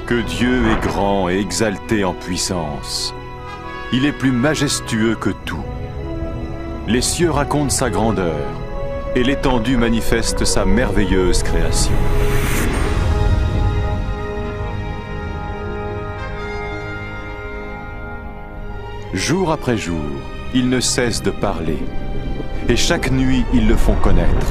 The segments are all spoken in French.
Que Dieu est grand et exalté en puissance. Il est plus majestueux que tout. Les cieux racontent sa grandeur, et l'étendue manifeste sa merveilleuse création. Jour après jour, ils ne cessent de parler, et chaque nuit, ils le font connaître.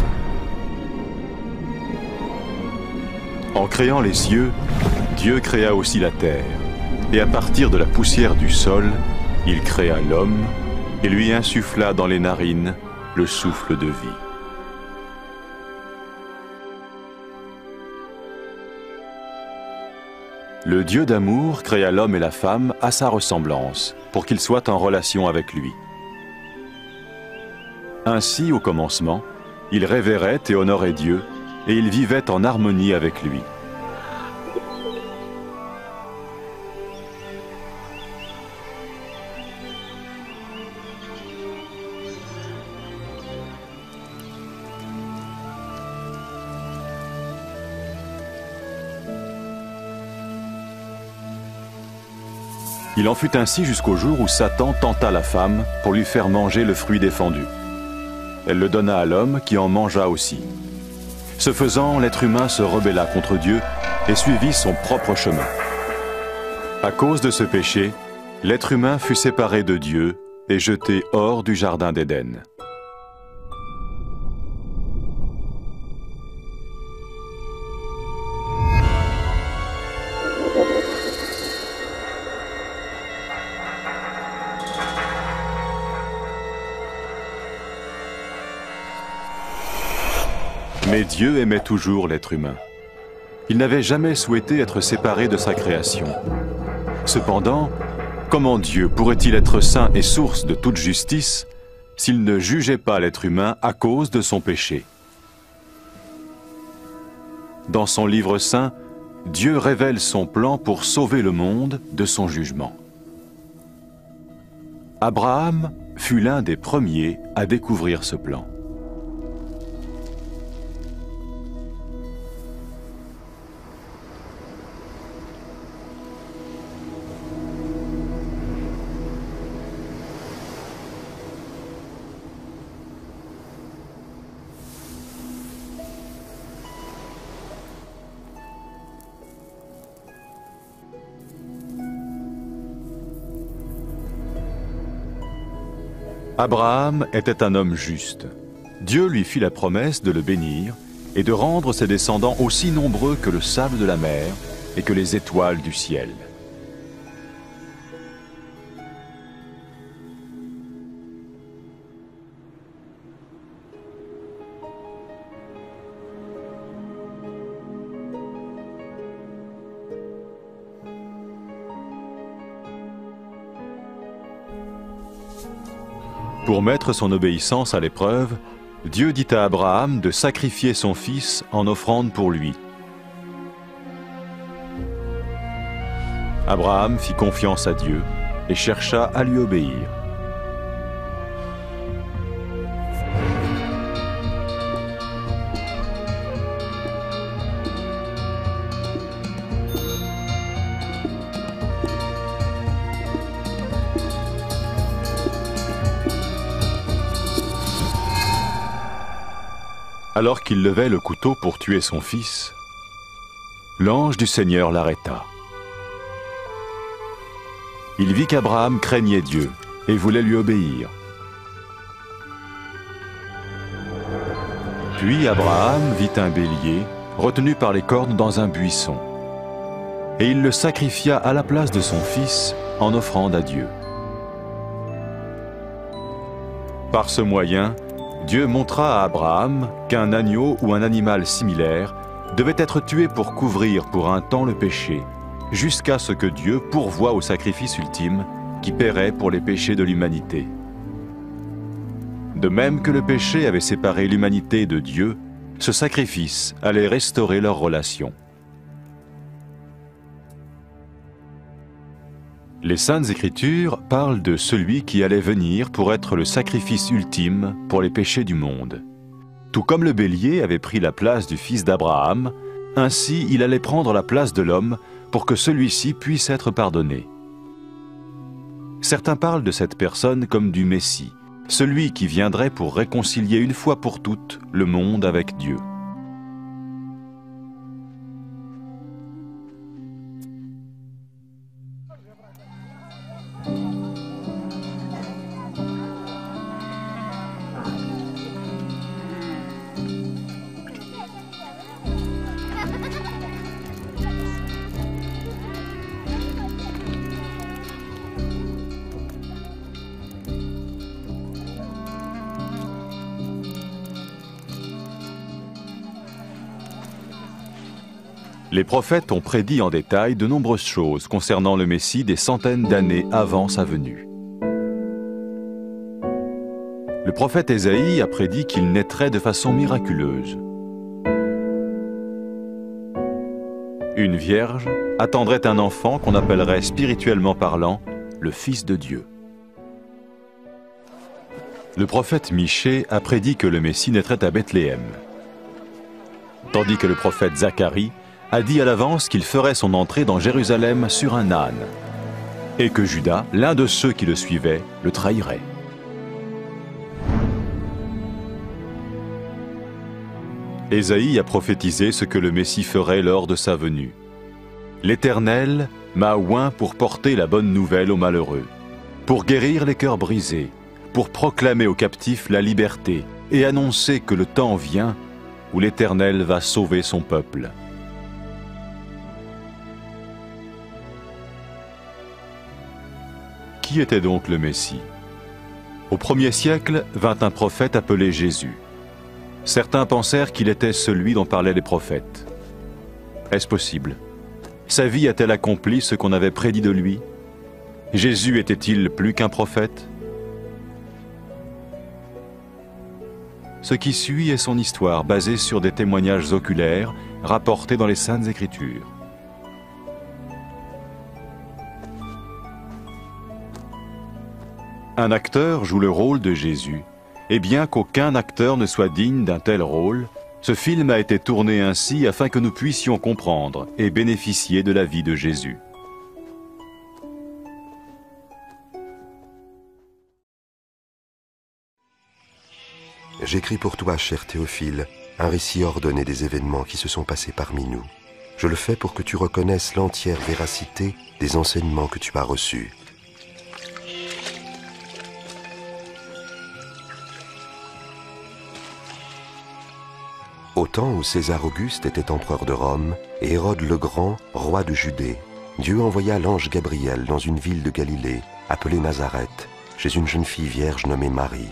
En créant les cieux, Dieu créa aussi la terre, et à partir de la poussière du sol, il créa l'homme et lui insuffla dans les narines le souffle de vie. Le Dieu d'amour créa l'homme et la femme à sa ressemblance, pour qu'ils soient en relation avec lui. Ainsi, au commencement, il révérait et honorait Dieu, et il vivait en harmonie avec lui. Il en fut ainsi jusqu'au jour où Satan tenta la femme pour lui faire manger le fruit défendu. Elle le donna à l'homme qui en mangea aussi. Ce faisant, l'être humain se rebella contre Dieu et suivit son propre chemin. À cause de ce péché, l'être humain fut séparé de Dieu et jeté hors du jardin d'Éden. Mais Dieu aimait toujours l'être humain. Il n'avait jamais souhaité être séparé de sa création. Cependant, comment Dieu pourrait-il être saint et source de toute justice s'il ne jugeait pas l'être humain à cause de son péché? Dans son livre saint, Dieu révèle son plan pour sauver le monde de son jugement. Abraham fut l'un des premiers à découvrir ce plan. Abraham était un homme juste. Dieu lui fit la promesse de le bénir et de rendre ses descendants aussi nombreux que le sable de la mer et que les étoiles du ciel. Pour mettre son obéissance à l'épreuve, Dieu dit à Abraham de sacrifier son fils en offrande pour lui. Abraham fit confiance à Dieu et chercha à lui obéir. Alors qu'il levait le couteau pour tuer son fils, l'ange du Seigneur l'arrêta. Il vit qu'Abraham craignait Dieu et voulait lui obéir. Puis Abraham vit un bélier retenu par les cornes dans un buisson, et il le sacrifia à la place de son fils en offrande à Dieu. Par ce moyen, Dieu montra à Abraham qu'un agneau ou un animal similaire devait être tué pour couvrir pour un temps le péché, jusqu'à ce que Dieu pourvoie au sacrifice ultime qui paierait pour les péchés de l'humanité. De même que le péché avait séparé l'humanité de Dieu, ce sacrifice allait restaurer leur relation. Les Saintes Écritures parlent de celui qui allait venir pour être le sacrifice ultime pour les péchés du monde. Tout comme le bélier avait pris la place du fils d'Abraham, ainsi il allait prendre la place de l'homme pour que celui-ci puisse être pardonné. Certains parlent de cette personne comme du Messie, celui qui viendrait pour réconcilier une fois pour toutes le monde avec Dieu. Les prophètes ont prédit en détail de nombreuses choses concernant le Messie des centaines d'années avant sa venue. Le prophète Ésaïe a prédit qu'il naîtrait de façon miraculeuse. Une vierge attendrait un enfant qu'on appellerait spirituellement parlant le Fils de Dieu. Le prophète Michée a prédit que le Messie naîtrait à Bethléem, tandis que le prophète Zacharie a dit à l'avance qu'il ferait son entrée dans Jérusalem sur un âne, et que Judas, l'un de ceux qui le suivaient, le trahirait. Ésaïe a prophétisé ce que le Messie ferait lors de sa venue. L'Éternel m'a oint pour porter la bonne nouvelle aux malheureux, pour guérir les cœurs brisés, pour proclamer aux captifs la liberté et annoncer que le temps vient où l'Éternel va sauver son peuple. Qui était donc le Messie? Au 1er siècle vint un prophète appelé Jésus. Certains pensèrent qu'il était celui dont parlaient les prophètes. Est-ce possible? Sa vie a-t-elle accompli ce qu'on avait prédit de lui? Jésus était-il plus qu'un prophète? Ce qui suit est son histoire basée sur des témoignages oculaires rapportés dans les Saintes Écritures. Un acteur joue le rôle de Jésus, et bien qu'aucun acteur ne soit digne d'un tel rôle, ce film a été tourné ainsi afin que nous puissions comprendre et bénéficier de la vie de Jésus. J'écris pour toi, cher Théophile, un récit ordonné des événements qui se sont passés parmi nous. Je le fais pour que tu reconnaisses l'entière véracité des enseignements que tu as reçus. Au temps où César Auguste était empereur de Rome et Hérode le Grand, roi de Judée, Dieu envoya l'ange Gabriel dans une ville de Galilée, appelée Nazareth, chez une jeune fille vierge nommée Marie.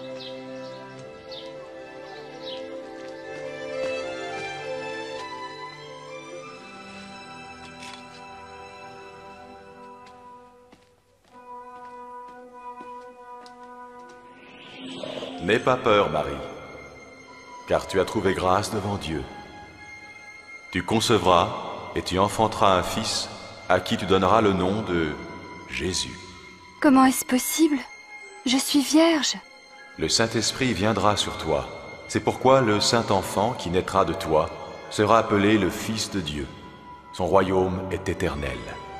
N'aie pas peur, Marie, car tu as trouvé grâce devant Dieu. Tu concevras et tu enfanteras un fils à qui tu donneras le nom de Jésus. Comment est-ce possible? Je suis vierge. Le Saint-Esprit viendra sur toi. C'est pourquoi le Saint-Enfant qui naîtra de toi sera appelé le Fils de Dieu. Son royaume est éternel.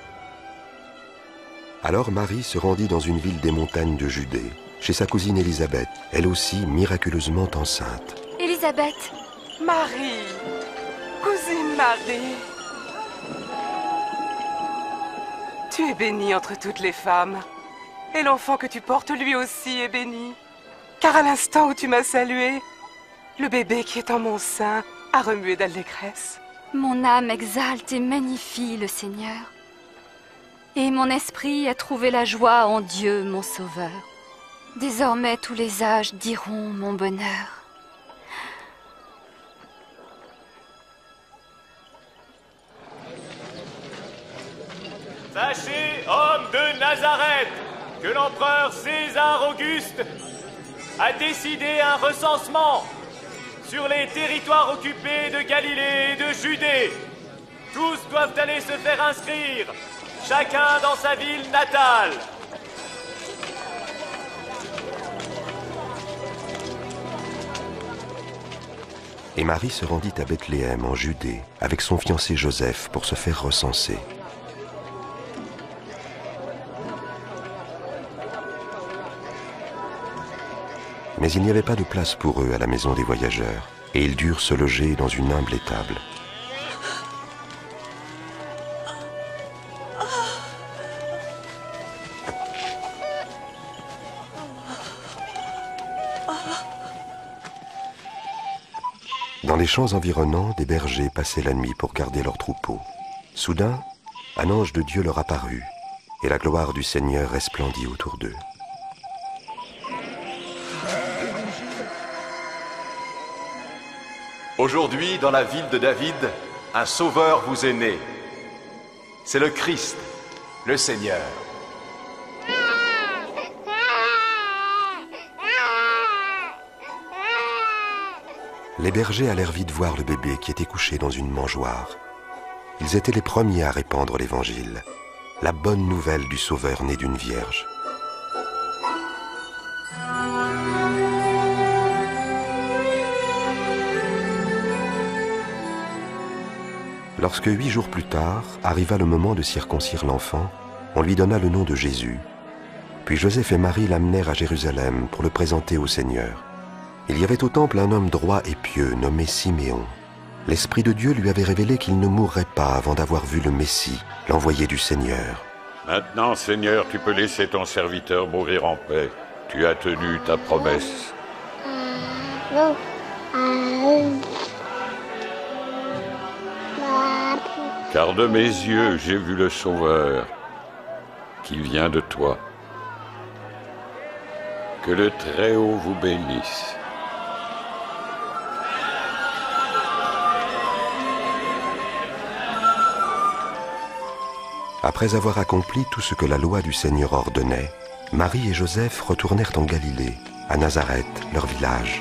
Alors Marie se rendit dans une ville des montagnes de Judée, chez sa cousine Élisabeth, elle aussi miraculeusement enceinte. Élisabeth. Marie, cousine Marie, tu es bénie entre toutes les femmes, et l'enfant que tu portes lui aussi est béni. Car à l'instant où tu m'as salué, le bébé qui est en mon sein a remué d'allégresse. Mon âme exalte et magnifie le Seigneur, et mon esprit a trouvé la joie en Dieu, mon Sauveur. Désormais, tous les âges diront mon bonheur. Sachez, hommes de Nazareth, que l'empereur César Auguste a décidé un recensement sur les territoires occupés de Galilée et de Judée. Tous doivent aller se faire inscrire, chacun dans sa ville natale. Et Marie se rendit à Bethléem, en Judée, avec son fiancé Joseph pour se faire recenser. Mais il n'y avait pas de place pour eux à la maison des voyageurs, et ils durent se loger dans une humble étable. Dans les champs environnants, des bergers passaient la nuit pour garder leurs troupeaux. Soudain, un ange de Dieu leur apparut, et la gloire du Seigneur resplendit autour d'eux. Aujourd'hui, dans la ville de David, un sauveur vous est né. C'est le Christ, le Seigneur. Les bergers allèrent vite voir le bébé qui était couché dans une mangeoire. Ils étaient les premiers à répandre l'évangile, la bonne nouvelle du Sauveur né d'une vierge. Lorsque 8 jours plus tard arriva le moment de circoncire l'enfant, on lui donna le nom de Jésus. Puis Joseph et Marie l'amenèrent à Jérusalem pour le présenter au Seigneur. Il y avait au temple un homme droit et pieux nommé Siméon. L'Esprit de Dieu lui avait révélé qu'il ne mourrait pas avant d'avoir vu le Messie, l'envoyé du Seigneur. Maintenant, Seigneur, tu peux laisser ton serviteur mourir en paix. Tu as tenu ta promesse. Car de mes yeux, j'ai vu le Sauveur qui vient de toi. Que le Très-Haut vous bénisse. Après avoir accompli tout ce que la loi du Seigneur ordonnait, Marie et Joseph retournèrent en Galilée, à Nazareth, leur village.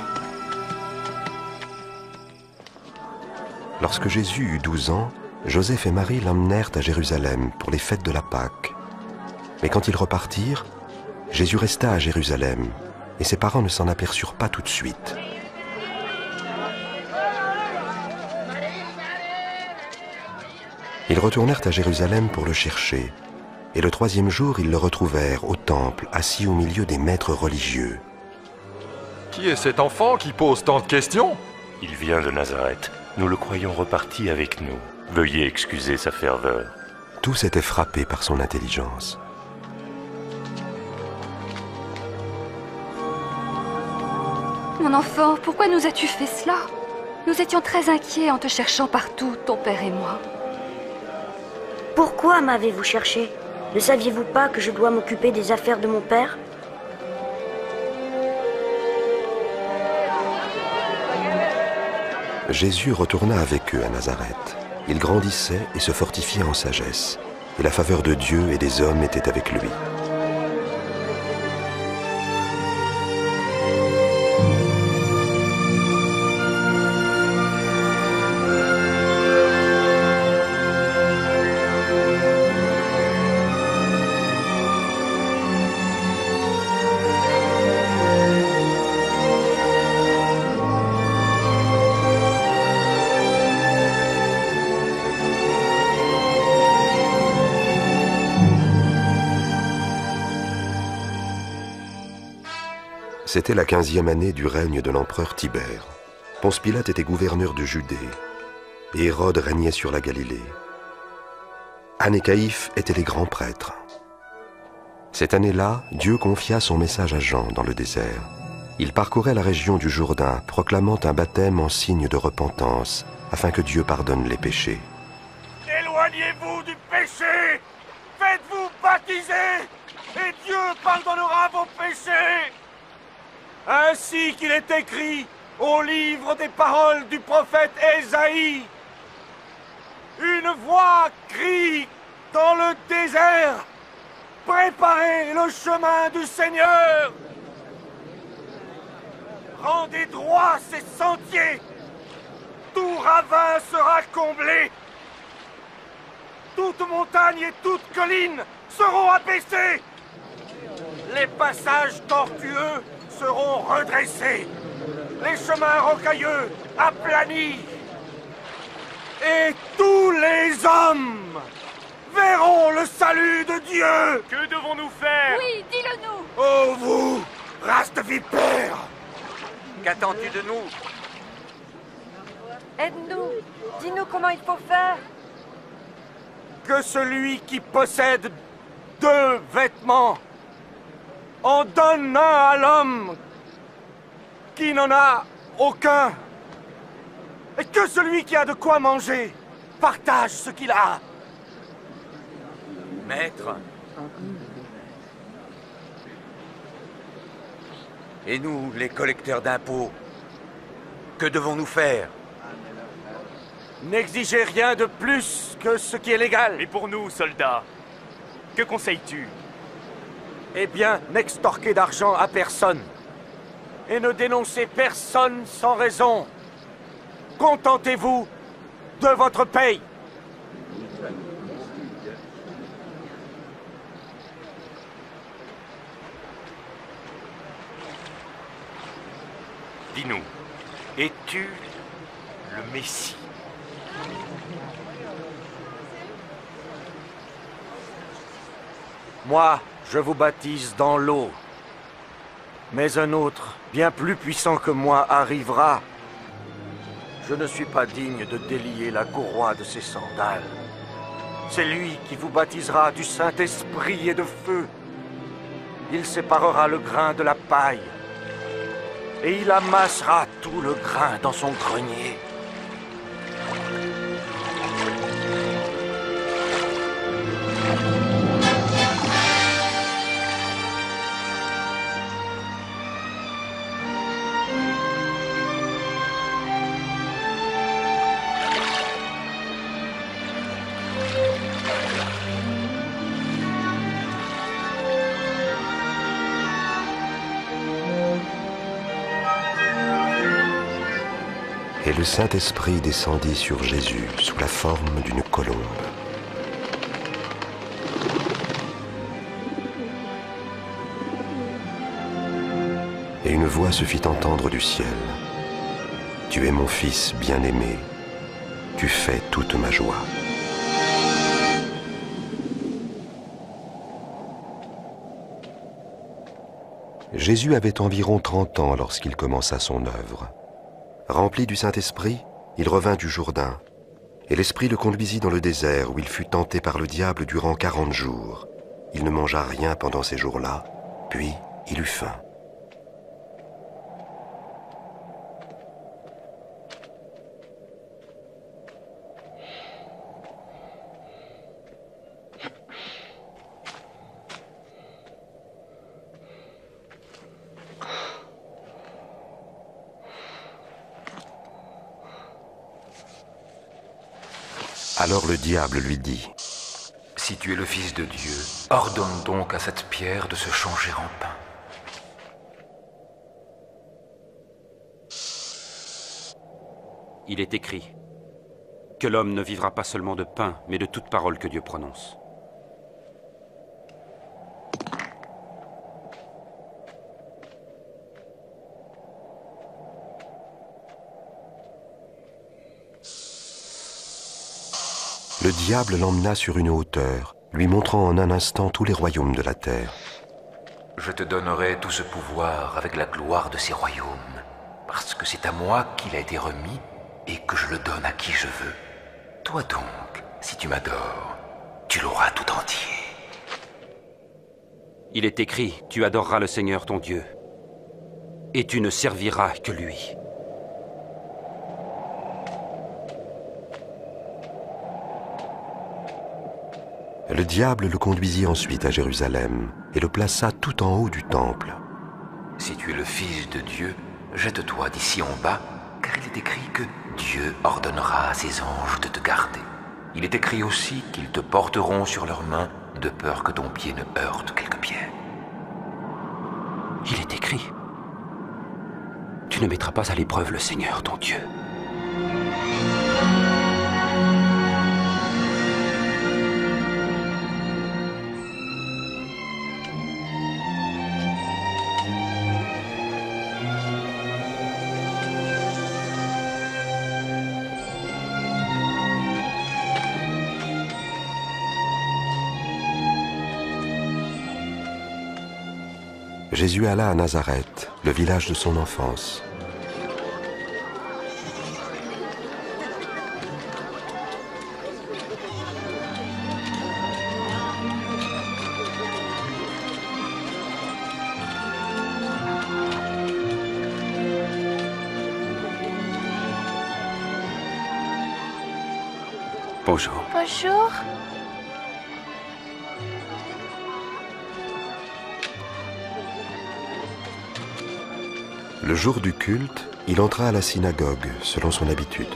Lorsque Jésus eut 12 ans, Joseph et Marie l'emmenèrent à Jérusalem pour les fêtes de la Pâque. Mais quand ils repartirent, Jésus resta à Jérusalem, et ses parents ne s'en aperçurent pas tout de suite. Ils retournèrent à Jérusalem pour le chercher, et le 3e jour, ils le retrouvèrent au temple, assis au milieu des maîtres religieux. Qui est cet enfant qui pose tant de questions? Il vient de Nazareth. Nous le croyons reparti avec nous. Veuillez excuser sa ferveur. Tous étaient frappés par son intelligence. Mon enfant, pourquoi nous as-tu fait cela? Nous étions très inquiets en te cherchant partout, ton père et moi. Pourquoi m'avez-vous cherché? Ne saviez-vous pas que je dois m'occuper des affaires de mon père? Jésus retourna avec eux à Nazareth. Il grandissait et se fortifiait en sagesse, et la faveur de Dieu et des hommes était avec lui. C'était la 15e année du règne de l'empereur Tibère. Ponce Pilate était gouverneur de Judée, et Hérode régnait sur la Galilée. Anne et Caïphe étaient les grands prêtres. Cette année-là, Dieu confia son message à Jean dans le désert. Il parcourait la région du Jourdain, proclamant un baptême en signe de repentance, afin que Dieu pardonne les péchés. Éloignez-vous du péché! Faites-vous baptiser! Et Dieu pardonnera vos péchés! Ainsi qu'il est écrit au livre des paroles du prophète Ésaïe. Une voix crie dans le désert. Préparez le chemin du Seigneur. Rendez droit ses sentiers. Tout ravin sera comblé. Toute montagne et toute colline seront abaissées. Les passages tortueux seront redressés. les chemins rocailleux aplanis. Et tous les hommes verront le salut de Dieu. Que devons-nous faire? Oui, dis-le-nous. Oh vous, race de vipères! Qu'attends-tu de nous? Aide-nous. Dis-nous comment il faut faire. Que celui qui possède 2 vêtements en donne un à l'homme qui n'en a aucun. Et que celui qui a de quoi manger partage ce qu'il a. Maître. Et nous, les collecteurs d'impôts, que devons-nous faire? N'exigez rien de plus que ce qui est légal. Et pour nous, soldats, que conseilles-tu? Eh bien, n'extorquez d'argent à personne. Et ne dénoncez personne sans raison. Contentez-vous de votre paye. Dis-nous, es-tu le Messie? Moi, je vous baptise dans l'eau. Mais un autre, bien plus puissant que moi, arrivera. Je ne suis pas digne de délier la courroie de ses sandales. C'est lui qui vous baptisera du Saint-Esprit et de feu. Il séparera le grain de la paille. Et il amassera tout le grain dans son grenier. Et le Saint-Esprit descendit sur Jésus sous la forme d'une colombe. Et une voix se fit entendre du ciel. Tu es mon Fils bien-aimé, tu fais toute ma joie. Jésus avait environ 30 ans lorsqu'il commença son œuvre. Rempli du Saint-Esprit, il revint du Jourdain, et l'Esprit le conduisit dans le désert où il fut tenté par le diable durant 40 jours. Il ne mangea rien pendant ces jours-là, puis il eut faim. Alors le diable lui dit, « Si tu es le Fils de Dieu, ordonne donc à cette pierre de se changer en pain. » Il est écrit que l'homme ne vivra pas seulement de pain, mais de toute parole que Dieu prononce. Le diable l'emmena sur une hauteur, lui montrant en un instant tous les royaumes de la terre. « Je te donnerai tout ce pouvoir avec la gloire de ces royaumes, parce que c'est à moi qu'il a été remis et que je le donne à qui je veux. Toi donc, si tu m'adores, tu l'auras tout entier. » Il est écrit, tu adoreras le Seigneur ton Dieu, et tu ne serviras que lui. Le diable le conduisit ensuite à Jérusalem et le plaça tout en haut du temple. « Si tu es le Fils de Dieu, jette-toi d'ici en bas, car il est écrit que Dieu ordonnera à ses anges de te garder. Il est écrit aussi qu'ils te porteront sur leurs mains, de peur que ton pied ne heurte quelque pierre. » Il est écrit, tu ne mettras pas à l'épreuve le Seigneur ton Dieu. Jésus alla à Nazareth, le village de son enfance. Bonjour. Bonjour. Le jour du culte, il entra à la synagogue, selon son habitude.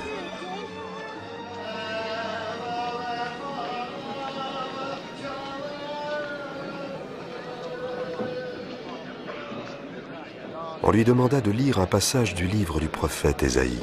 On lui demanda de lire un passage du livre du prophète Ésaïe.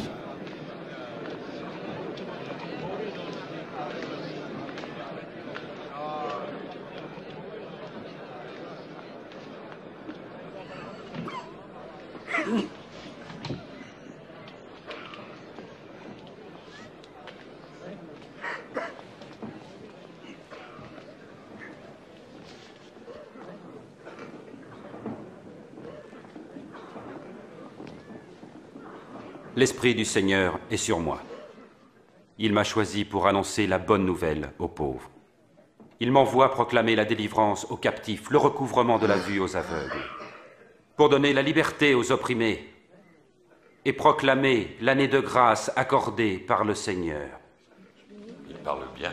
L'Esprit du Seigneur est sur moi. Il m'a choisi pour annoncer la bonne nouvelle aux pauvres. Il m'envoie proclamer la délivrance aux captifs, le recouvrement de la vue aux aveugles, pour donner la liberté aux opprimés et proclamer l'année de grâce accordée par le Seigneur. Il parle bien.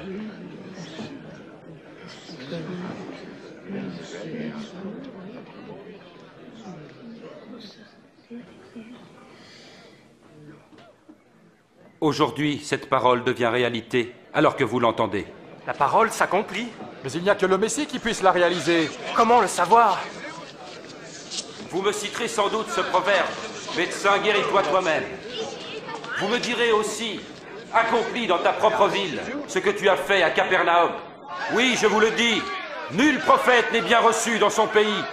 Aujourd'hui, cette parole devient réalité, alors que vous l'entendez. La parole s'accomplit. Mais il n'y a que le Messie qui puisse la réaliser. Comment le savoir? Vous me citerez sans doute ce proverbe, « Médecin, guéris-toi toi-même ». Vous me direz aussi, « Accomplis dans ta propre ville ce que tu as fait à Capernaum ». Oui, je vous le dis, nul prophète n'est bien reçu dans son pays.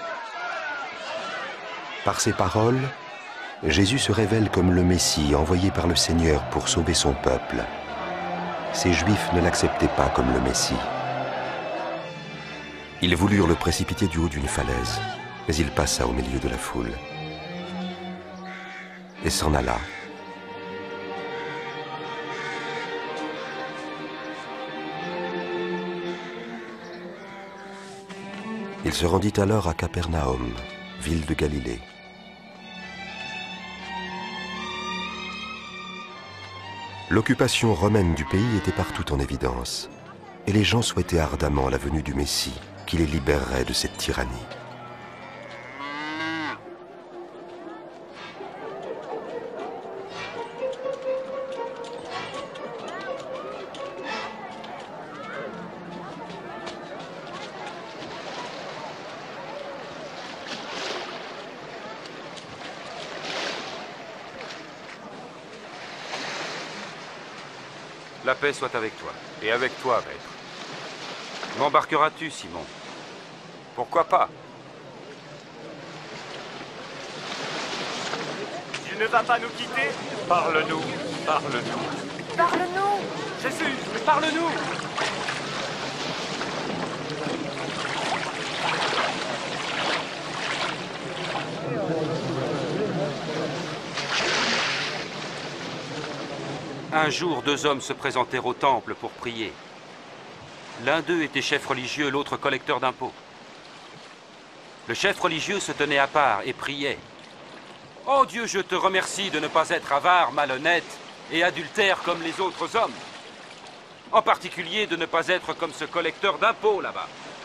Par ces paroles, Jésus se révèle comme le Messie envoyé par le Seigneur pour sauver son peuple. Ces Juifs ne l'acceptaient pas comme le Messie. Ils voulurent le précipiter du haut d'une falaise, mais il passa au milieu de la foule et s'en alla. Il se rendit alors à Capernaum, ville de Galilée. L'occupation romaine du pays était partout en évidence, et les gens souhaitaient ardemment la venue du Messie qui les libérerait de cette tyrannie. La paix soit avec toi. Et avec toi, maître. M'embarqueras-tu, Simon? Pourquoi pas? Tu ne vas pas nous quitter? Parle-nous, parle-nous. Parle-nous! Jésus, parle-nous! Un jour, deux hommes se présentèrent au temple pour prier. L'un d'eux était chef religieux, l'autre collecteur d'impôts. Le chef religieux se tenait à part et priait. « Oh Dieu, je te remercie de ne pas être avare, malhonnête et adultère comme les autres hommes. En particulier de ne pas être comme ce collecteur d'impôts là-bas.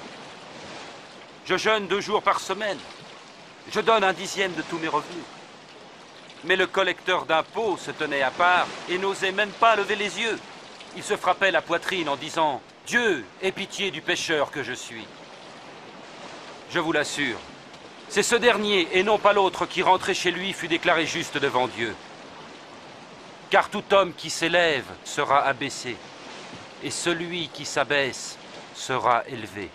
Je jeûne 2 jours par semaine. Je donne 1/10 de tous mes revenus. » Mais le collecteur d'impôts se tenait à part et n'osait même pas lever les yeux. Il se frappait la poitrine en disant « Dieu, aie pitié du pécheur que je suis. » Je vous l'assure, c'est ce dernier et non pas l'autre qui rentrait chez lui fut déclaré juste devant Dieu. Car tout homme qui s'élève sera abaissé, et celui qui s'abaisse sera élevé.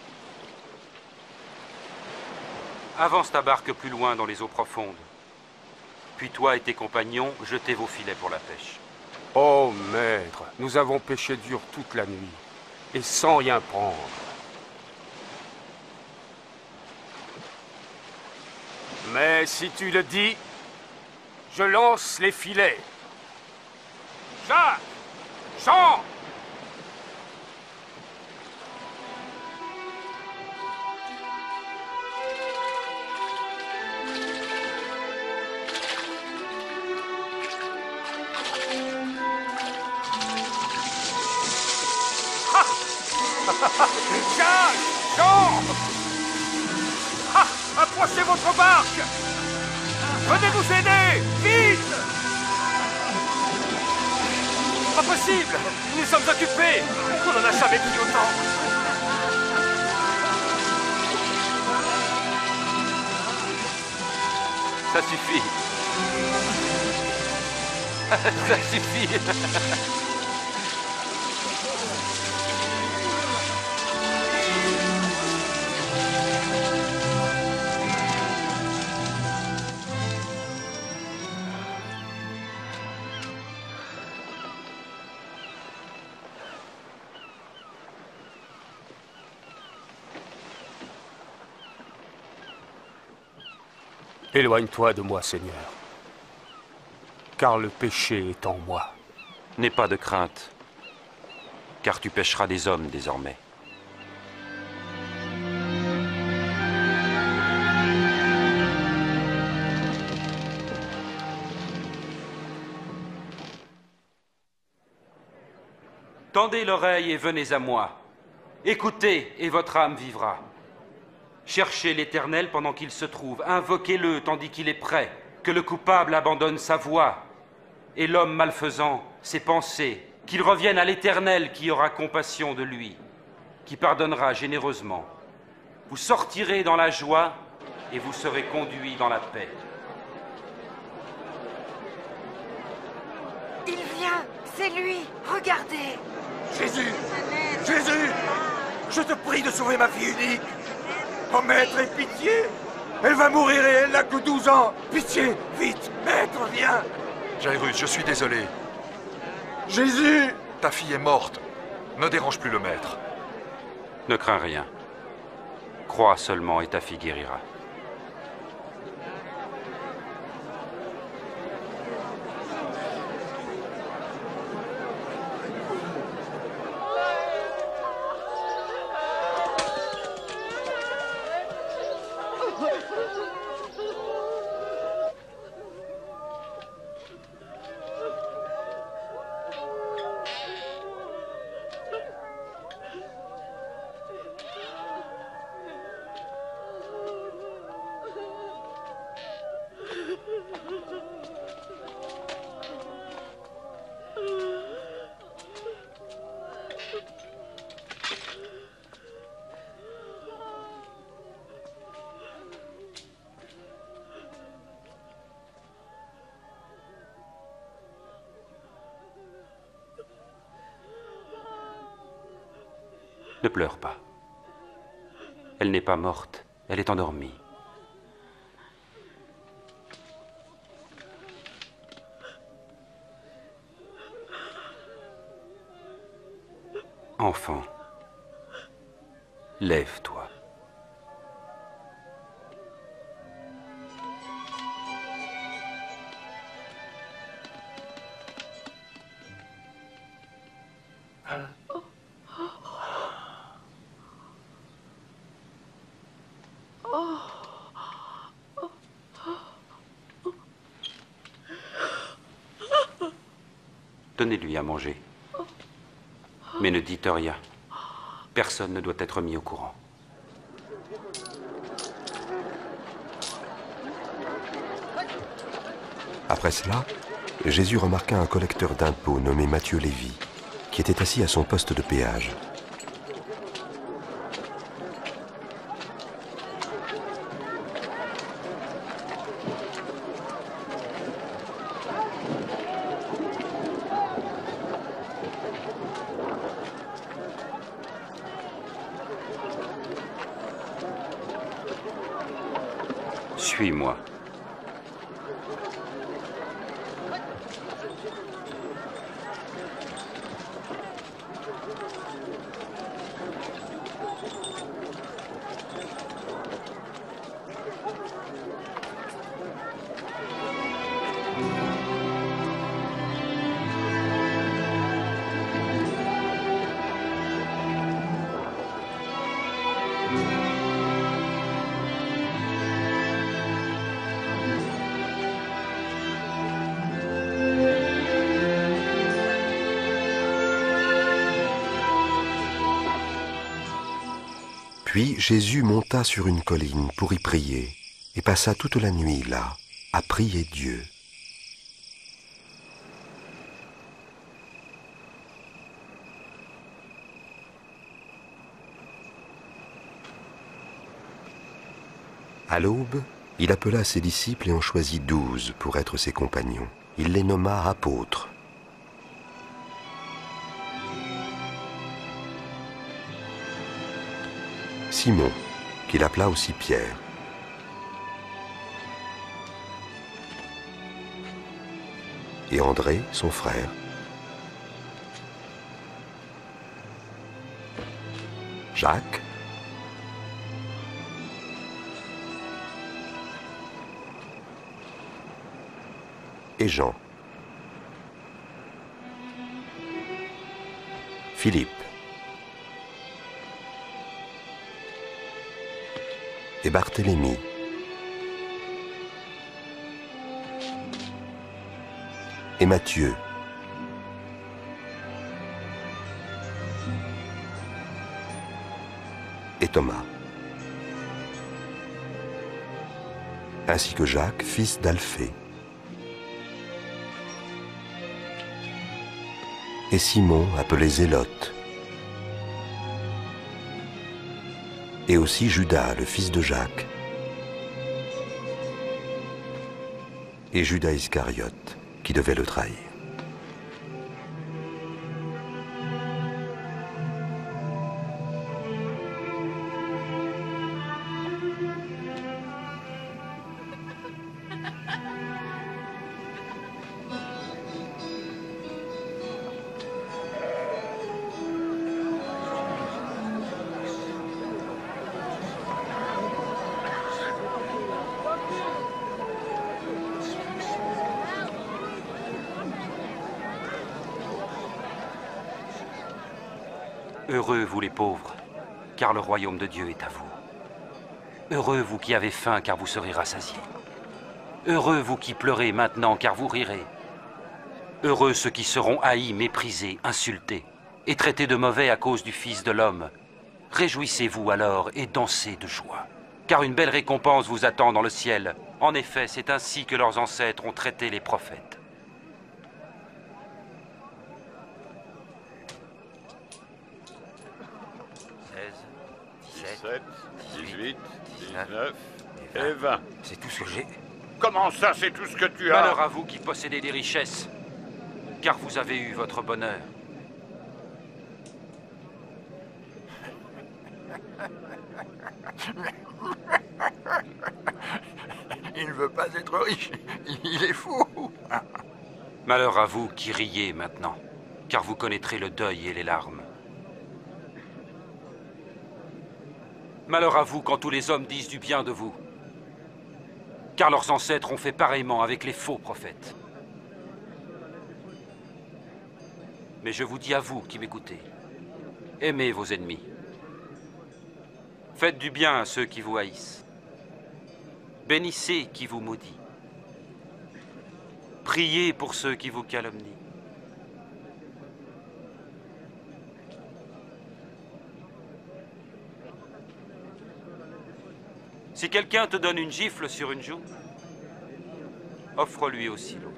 Avance ta barque plus loin dans les eaux profondes. Puis toi et tes compagnons, jetez vos filets pour la pêche. Oh, maître, nous avons pêché dur toute la nuit, et sans rien prendre. Mais si tu le dis, je lance les filets. Jacques! Jean! Jacques! Jean! Ah! Approchez votre barque! Venez nous aider! Vite! Pas possible! Nous sommes occupés! On n'en a jamais pris autant! Ça suffit. Ça suffit. Éloigne-toi de moi, Seigneur, car le péché est en moi. N'aie pas de crainte, car tu pêcheras des hommes désormais. Tendez l'oreille et venez à moi. Écoutez et votre âme vivra. Cherchez l'Éternel pendant qu'il se trouve, invoquez-le tandis qu'il est prêt, que le coupable abandonne sa voie, et l'homme malfaisant ses pensées, qu'il revienne à l'Éternel qui aura compassion de lui, qui pardonnera généreusement. Vous sortirez dans la joie et vous serez conduits dans la paix. Il vient, c'est lui, regardez. Jésus! Jésus! Je te prie de sauver ma fille unique! Oh, maître, aie pitié! Elle va mourir et elle n'a que 12 ans! Pitié! Vite! Maître, viens! Jairus, je suis désolé. Jésus! Ta fille est morte. Ne dérange plus le maître. Ne crains rien. Crois seulement et ta fille guérira. Ne pleure pas. Elle n'est pas morte, elle est endormie. Enfant, lève-toi. Donnez-lui à manger. Mais ne dites rien. Personne ne doit être mis au courant. Après cela, Jésus remarqua un collecteur d'impôts nommé Matthieu Lévi, qui était assis à son poste de péage. Suis-moi. Puis Jésus monta sur une colline pour y prier, et passa toute la nuit là, à prier Dieu. À l'aube, il appela ses disciples et en choisit 12 pour être ses compagnons. Il les nomma apôtres. Simon, qu'il appela aussi Pierre. Et André, son frère. Jacques. Et Jean. Philippe. Et Barthélemy. Et Matthieu. Et Thomas. Ainsi que Jacques, fils d'Alphée. Et Simon, appelé Zélote. Et aussi Judas, le fils de Jacques. Et Judas Iscariote, qui devait le trahir. Heureux vous les pauvres, car le royaume de Dieu est à vous. Heureux vous qui avez faim, car vous serez rassasiés. Heureux vous qui pleurez maintenant, car vous rirez. Heureux ceux qui seront haïs, méprisés, insultés, et traités de mauvais à cause du Fils de l'homme. Réjouissez-vous alors et dansez de joie, car une belle récompense vous attend dans le ciel. En effet, c'est ainsi que leurs ancêtres ont traité les prophètes. « 17, 18, 19 et 20. C'est tout ce que j'ai. Comment ça, c'est tout ce que tu as? Malheur à vous qui possédez des richesses, car vous avez eu votre bonheur. Il ne veut pas être riche, il est fou. Malheur à vous qui riez maintenant, car vous connaîtrez le deuil et les larmes. Malheur à vous quand tous les hommes disent du bien de vous, car leurs ancêtres ont fait pareillement avec les faux prophètes. Mais je vous dis à vous qui m'écoutez, aimez vos ennemis. Faites du bien à ceux qui vous haïssent. Bénissez qui vous maudit. Priez pour ceux qui vous calomnient. Si quelqu'un te donne une gifle sur une joue, offre-lui aussi l'autre.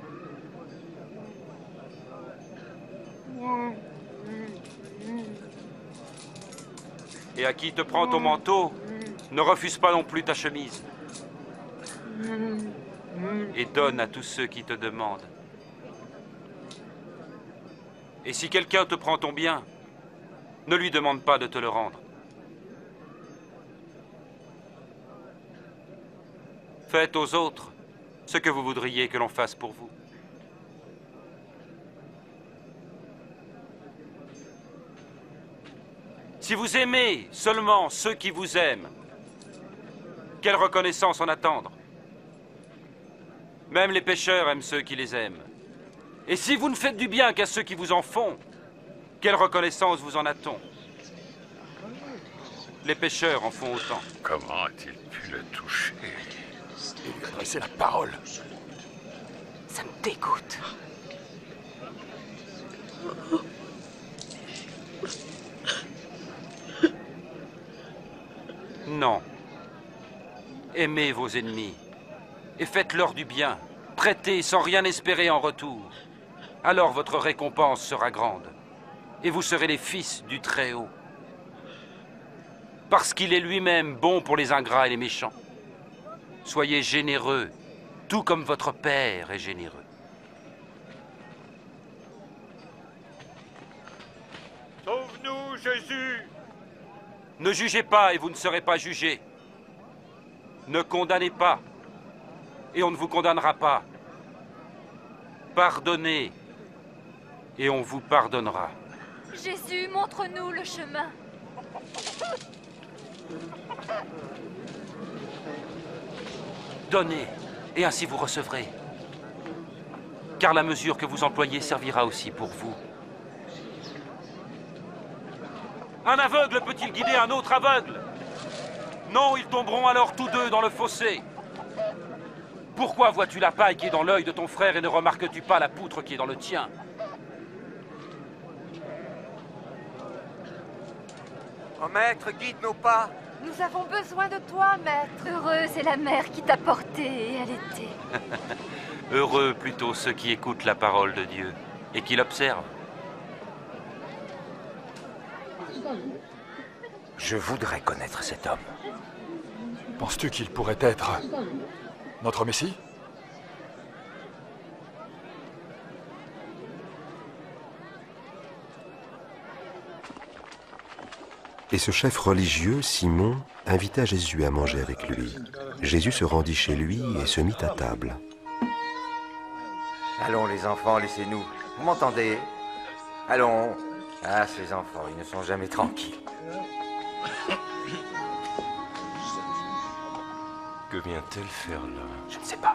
Et à qui te prend ton manteau, ne refuse pas non plus ta chemise. Et donne à tous ceux qui te demandent. Et si quelqu'un te prend ton bien, ne lui demande pas de te le rendre. Faites aux autres ce que vous voudriez que l'on fasse pour vous. Si vous aimez seulement ceux qui vous aiment, quelle reconnaissance en attendre? Même les pécheurs aiment ceux qui les aiment. Et si vous ne faites du bien qu'à ceux qui vous en font, quelle reconnaissance vous en a-t-on? Les pécheurs en font autant. Comment a-t-il pu le toucher? Il lui a adressé la parole. Ça me dégoûte. Maintenant, aimez vos ennemis et faites-leur du bien. Prêtez sans rien espérer en retour. Alors votre récompense sera grande et vous serez les fils du Très-Haut. Parce qu'il est lui-même bon pour les ingrats et les méchants. Soyez généreux, tout comme votre Père est généreux. Sauve-nous, Jésus! Ne jugez pas et vous ne serez pas jugés. Ne condamnez pas et on ne vous condamnera pas. Pardonnez et on vous pardonnera. Jésus, montre-nous le chemin. Donnez et ainsi vous recevrez. Car la mesure que vous employez servira aussi pour vous. Un aveugle peut-il guider un autre aveugle? Non, ils tomberont alors tous deux dans le fossé. Pourquoi vois-tu la paille qui est dans l'œil de ton frère et ne remarques-tu pas la poutre qui est dans le tien? Oh maître, guide nos pas. Nous avons besoin de toi, maître. Heureuse est la mère qui t'a porté et allaité. Heureux plutôt ceux qui écoutent la parole de Dieu et qui l'observent. Je voudrais connaître cet homme. Penses-tu qu'il pourrait être notre Messie? Et ce chef religieux, Simon, invita Jésus à manger avec lui. Jésus se rendit chez lui et se mit à table. Allons les enfants, laissez-nous. Vous m'entendez? Allons. Ah, ces enfants, ils ne sont jamais tranquilles. Que vient-elle faire là? Je ne sais pas.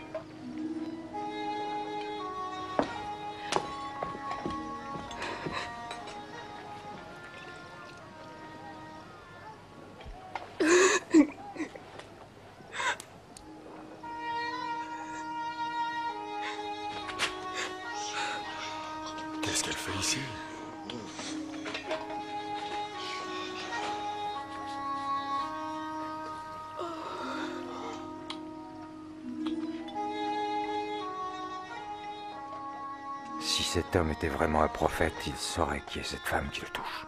Qu'est-ce qu'elle fait ici? Si cet homme était vraiment un prophète, il saurait qui est cette femme qui le touche.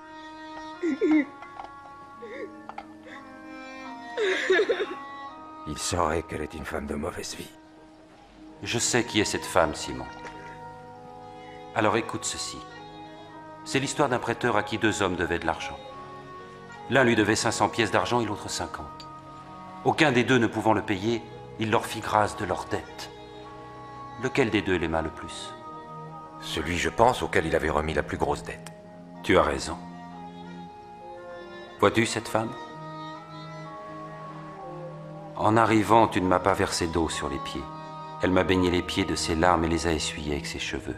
Il saurait qu'elle est une femme de mauvaise vie. Je sais qui est cette femme, Simon. Alors écoute ceci. C'est l'histoire d'un prêteur à qui deux hommes devaient de l'argent. L'un lui devait 500 pièces d'argent et l'autre 50. Aucun des deux ne pouvant le payer, il leur fit grâce de leur dette. Lequel des deux l'aima le plus? Celui, je pense, auquel il avait remis la plus grosse dette. Tu as raison. Vois-tu cette femme? En arrivant, tu ne m'as pas versé d'eau sur les pieds. Elle m'a baigné les pieds de ses larmes et les a essuyés avec ses cheveux.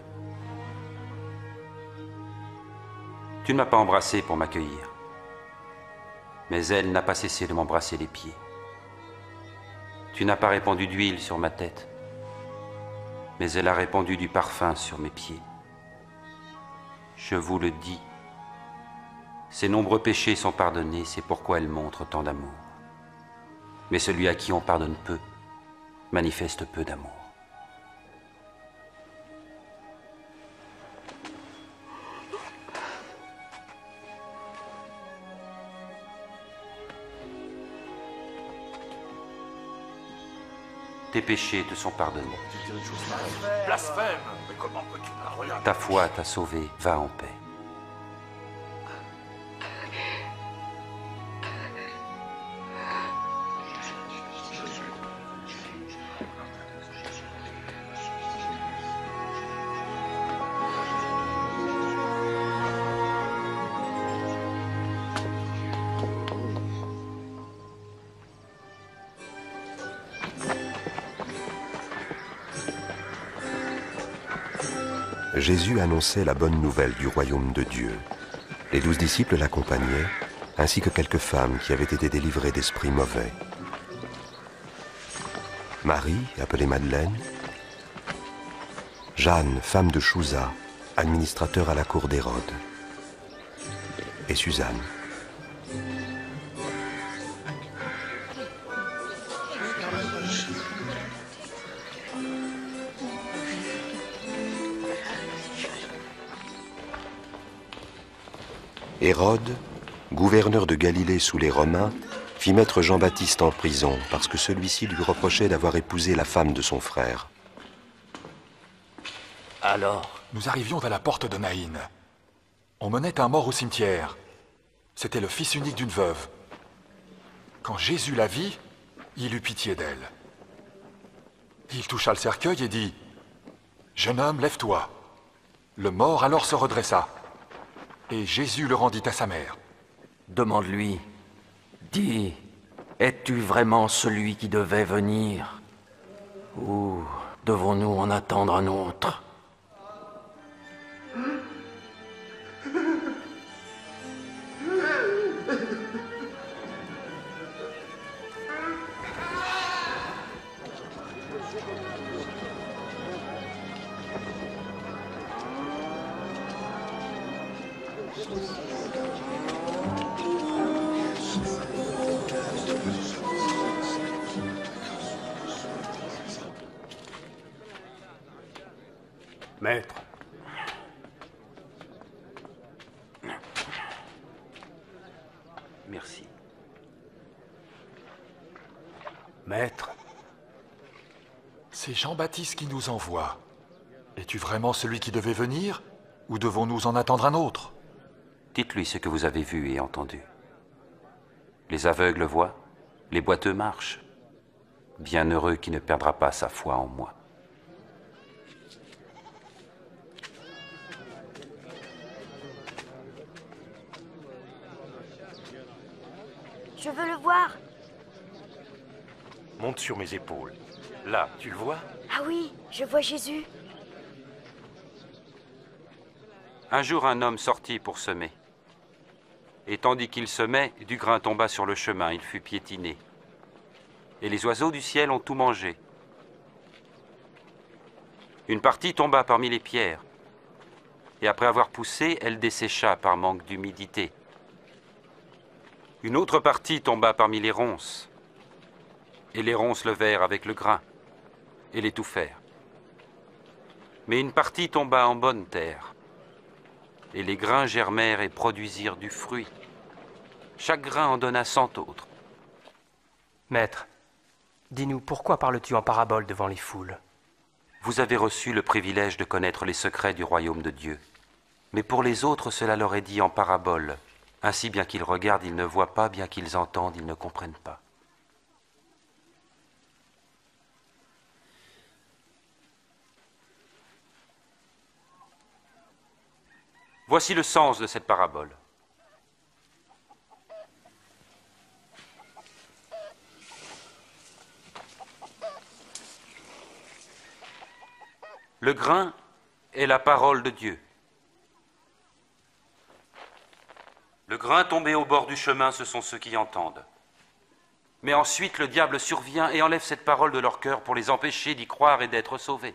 Tu ne m'as pas embrassé pour m'accueillir. Mais elle n'a pas cessé de m'embrasser les pieds. Tu n'as pas répandu d'huile sur ma tête. Mais elle a répandu du parfum sur mes pieds. Je vous le dis, ses nombreux péchés sont pardonnés, c'est pourquoi elle montre tant d'amour. Mais celui à qui on pardonne peu, manifeste peu d'amour. Tes péchés te sont pardonnés. Blasphème! Mais comment peux-tu me regarder? Ta foi t'a sauvé, va en paix. Jésus annonçait la bonne nouvelle du royaume de Dieu. Les 12 disciples l'accompagnaient, ainsi que quelques femmes qui avaient été délivrées d'esprits mauvais. Marie, appelée Madeleine, Jeanne, femme de Chouza, administrateur à la cour d'Hérode, et Suzanne. Hérode, gouverneur de Galilée sous les Romains, fit mettre Jean-Baptiste en prison parce que celui-ci lui reprochait d'avoir épousé la femme de son frère. Alors? Nous arrivions à la porte de Naïn. On menait un mort au cimetière. C'était le fils unique d'une veuve. Quand Jésus la vit, il eut pitié d'elle. Il toucha le cercueil et dit « Jeune homme, lève-toi ». Le mort alors se redressa. Et Jésus le rendit à sa mère. Demande-lui, dis, es-tu vraiment celui qui devait venir? Ou devons-nous en attendre un autre? Maître. Merci. Maître. C'est Jean-Baptiste qui nous envoie. Es-tu vraiment celui qui devait venir, ou devons-nous en attendre un autre? Dites-lui ce que vous avez vu et entendu. Les aveugles voient, les boiteux marchent. Bienheureux qui ne perdra pas sa foi en moi. Je veux le voir. Monte sur mes épaules. Là, tu le vois? Ah oui, je vois Jésus. Un jour, un homme sortit pour semer. Et tandis qu'il semait, du grain tomba sur le chemin, il fut piétiné. Et les oiseaux du ciel ont tout mangé. Une partie tomba parmi les pierres. Et après avoir poussé, elle dessécha par manque d'humidité. Une autre partie tomba parmi les ronces. Et les ronces levèrent avec le grain et l'étouffèrent. Mais une partie tomba en bonne terre. Et les grains germèrent et produisirent du fruit. Chaque grain en donna 100 autres. Maître, dis-nous, pourquoi parles-tu en parabole devant les foules? Vous avez reçu le privilège de connaître les secrets du royaume de Dieu. Mais pour les autres, cela leur est dit en parabole. Ainsi, bien qu'ils regardent, ils ne voient pas, bien qu'ils entendent, ils ne comprennent pas. Voici le sens de cette parabole. Le grain est la parole de Dieu. Le grain tombé au bord du chemin, ce sont ceux qui entendent. Mais ensuite, le diable survient et enlève cette parole de leur cœur pour les empêcher d'y croire et d'être sauvés.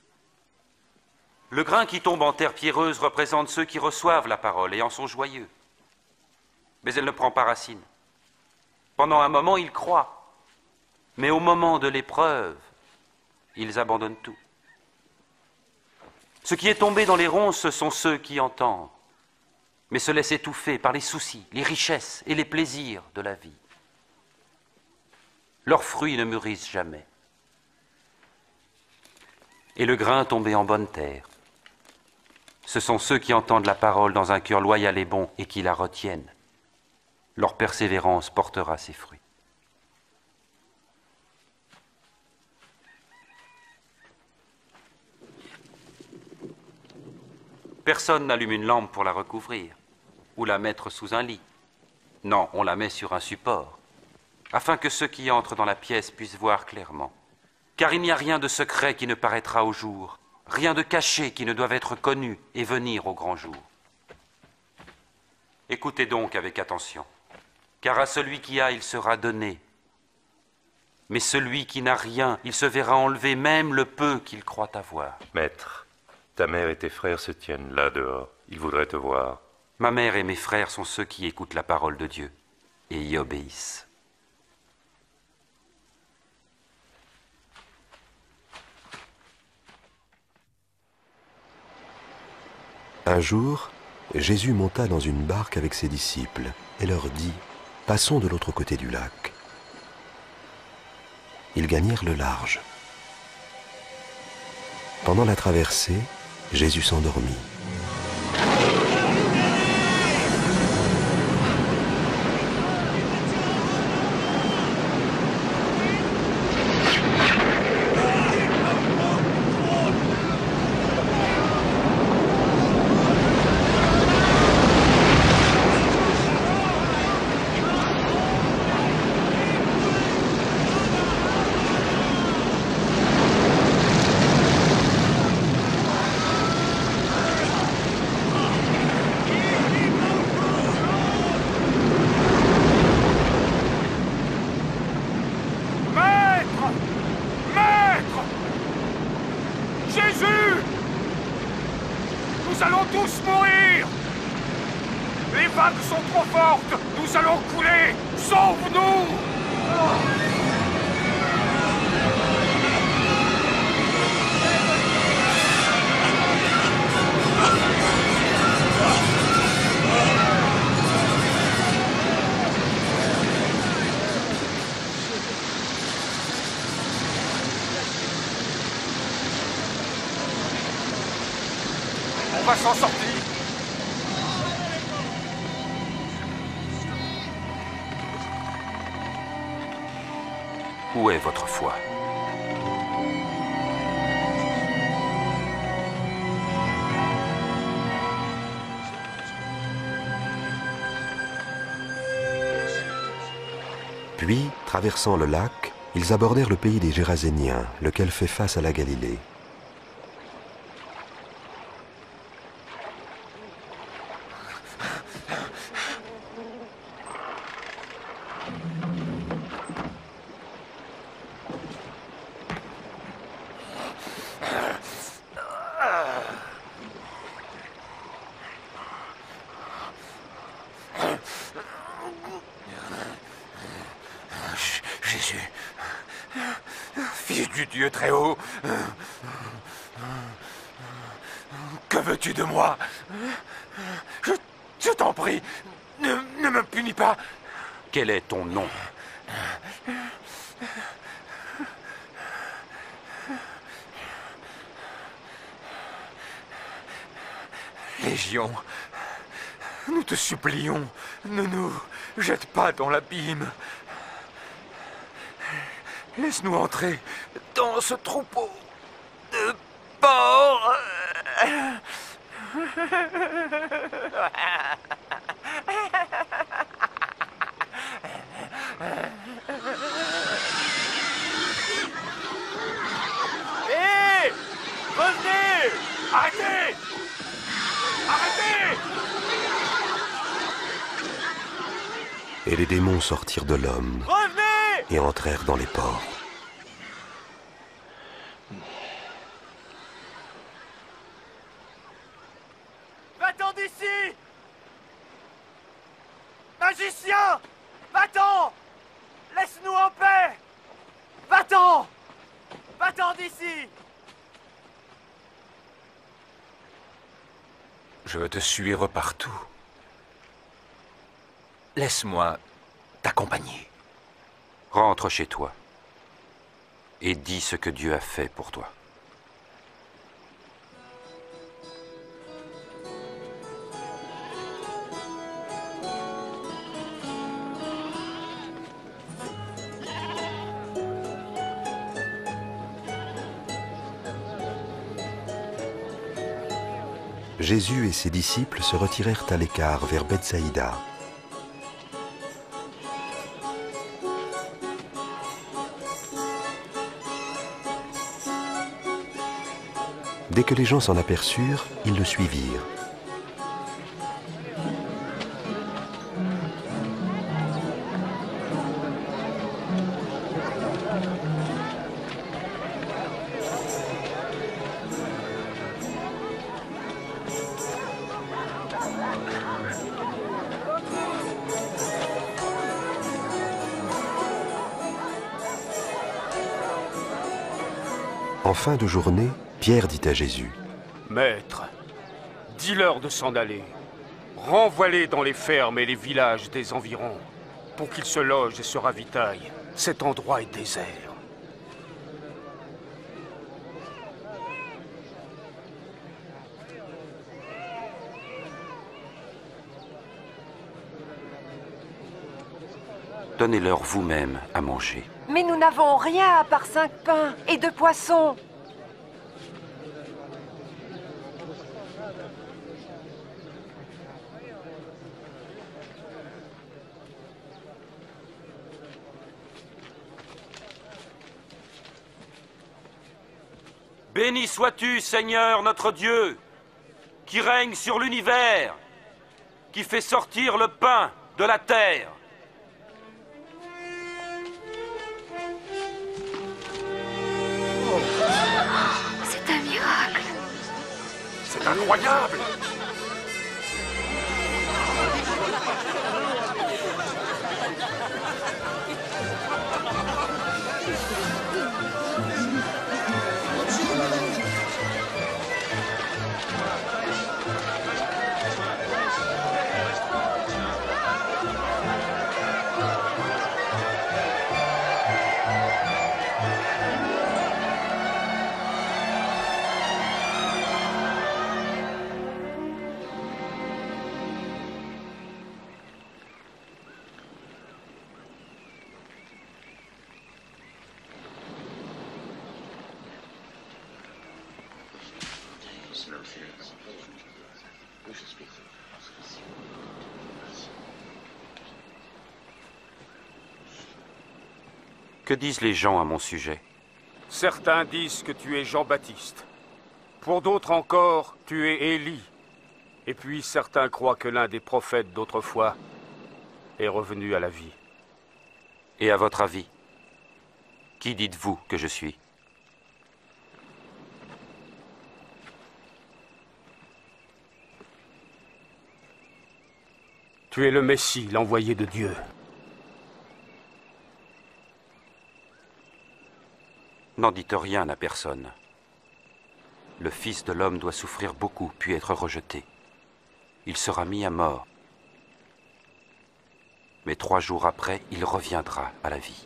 Le grain qui tombe en terre pierreuse représente ceux qui reçoivent la parole et en sont joyeux. Mais elle ne prend pas racine. Pendant un moment, ils croient. Mais au moment de l'épreuve, ils abandonnent tout. Ce qui est tombé dans les ronces, ce sont ceux qui entendent, mais se laissent étouffer par les soucis, les richesses et les plaisirs de la vie. Leurs fruits ne mûrissent jamais. Et le grain tombé en bonne terre, ce sont ceux qui entendent la parole dans un cœur loyal et bon et qui la retiennent. Leur persévérance portera ses fruits. Personne n'allume une lampe pour la recouvrir ou la mettre sous un lit. Non, on la met sur un support, afin que ceux qui entrent dans la pièce puissent voir clairement. Car il n'y a rien de secret qui ne paraîtra au jour, rien de caché qui ne doive être connu et venir au grand jour. Écoutez donc avec attention, car à celui qui a, il sera donné. Mais celui qui n'a rien, il se verra enlever même le peu qu'il croit avoir. Maître, ta mère et tes frères se tiennent là dehors. Ils voudraient te voir. Ma mère et mes frères sont ceux qui écoutent la parole de Dieu et y obéissent. Un jour, Jésus monta dans une barque avec ses disciples et leur dit « Passons de l'autre côté du lac ». Ils gagnèrent le large. Pendant la traversée, Jésus s'endormit. Nous allons tous mourir! Les vagues sont trop fortes! Nous allons couler! Sauve-nous! On va s'en sortir. Où est votre foi? Puis, traversant le lac, ils abordèrent le pays des Géraséniens, lequel fait face à la Galilée. Jésus, Fils du Dieu très haut, que veux-tu de moi? Je t'en prie, ne me punis pas. Quel est ton nom? Légion, nous te supplions, ne nous jette pas dans l'abîme. Laisse-nous entrer dans ce troupeau de porcs. Hé! Revenez! Arrêtez! Arrêtez! Et les démons sortirent de l'homme et entrèrent dans les porcs. Va-t'en d'ici! Magicien! Va-t'en! Laisse-nous en paix! Va-t'en! Va-t'en d'ici! Je veux te suivre partout. Laisse-moi t'accompagner. Rentre chez toi et dis ce que Dieu a fait pour toi. Jésus et ses disciples se retirèrent à l'écart vers Bethsaïda. Dès que les gens s'en aperçurent, ils le suivirent. En fin de journée, Pierre dit à Jésus : Maître, dis-leur de s'en aller. Renvoie-les dans les fermes et les villages des environs, pour qu'ils se logent et se ravitaillent. Cet endroit est désert. Donnez-leur vous-même à manger. Mais nous n'avons rien à part 5 pains et 2 poissons. Béni sois-tu, Seigneur notre Dieu, qui règne sur l'univers, qui fait sortir le pain de la terre. C'est un miracle. C'est incroyable! Que disent les gens à mon sujet? Certains disent que tu es Jean-Baptiste. Pour d'autres encore, tu es Élie. Et puis certains croient que l'un des prophètes d'autrefois est revenu à la vie. Et à votre avis, qui dites-vous que je suis? Tu es le Messie, l'envoyé de Dieu. N'en dites rien à personne. Le Fils de l'homme doit souffrir beaucoup, puis être rejeté. Il sera mis à mort. Mais 3 jours après, il reviendra à la vie.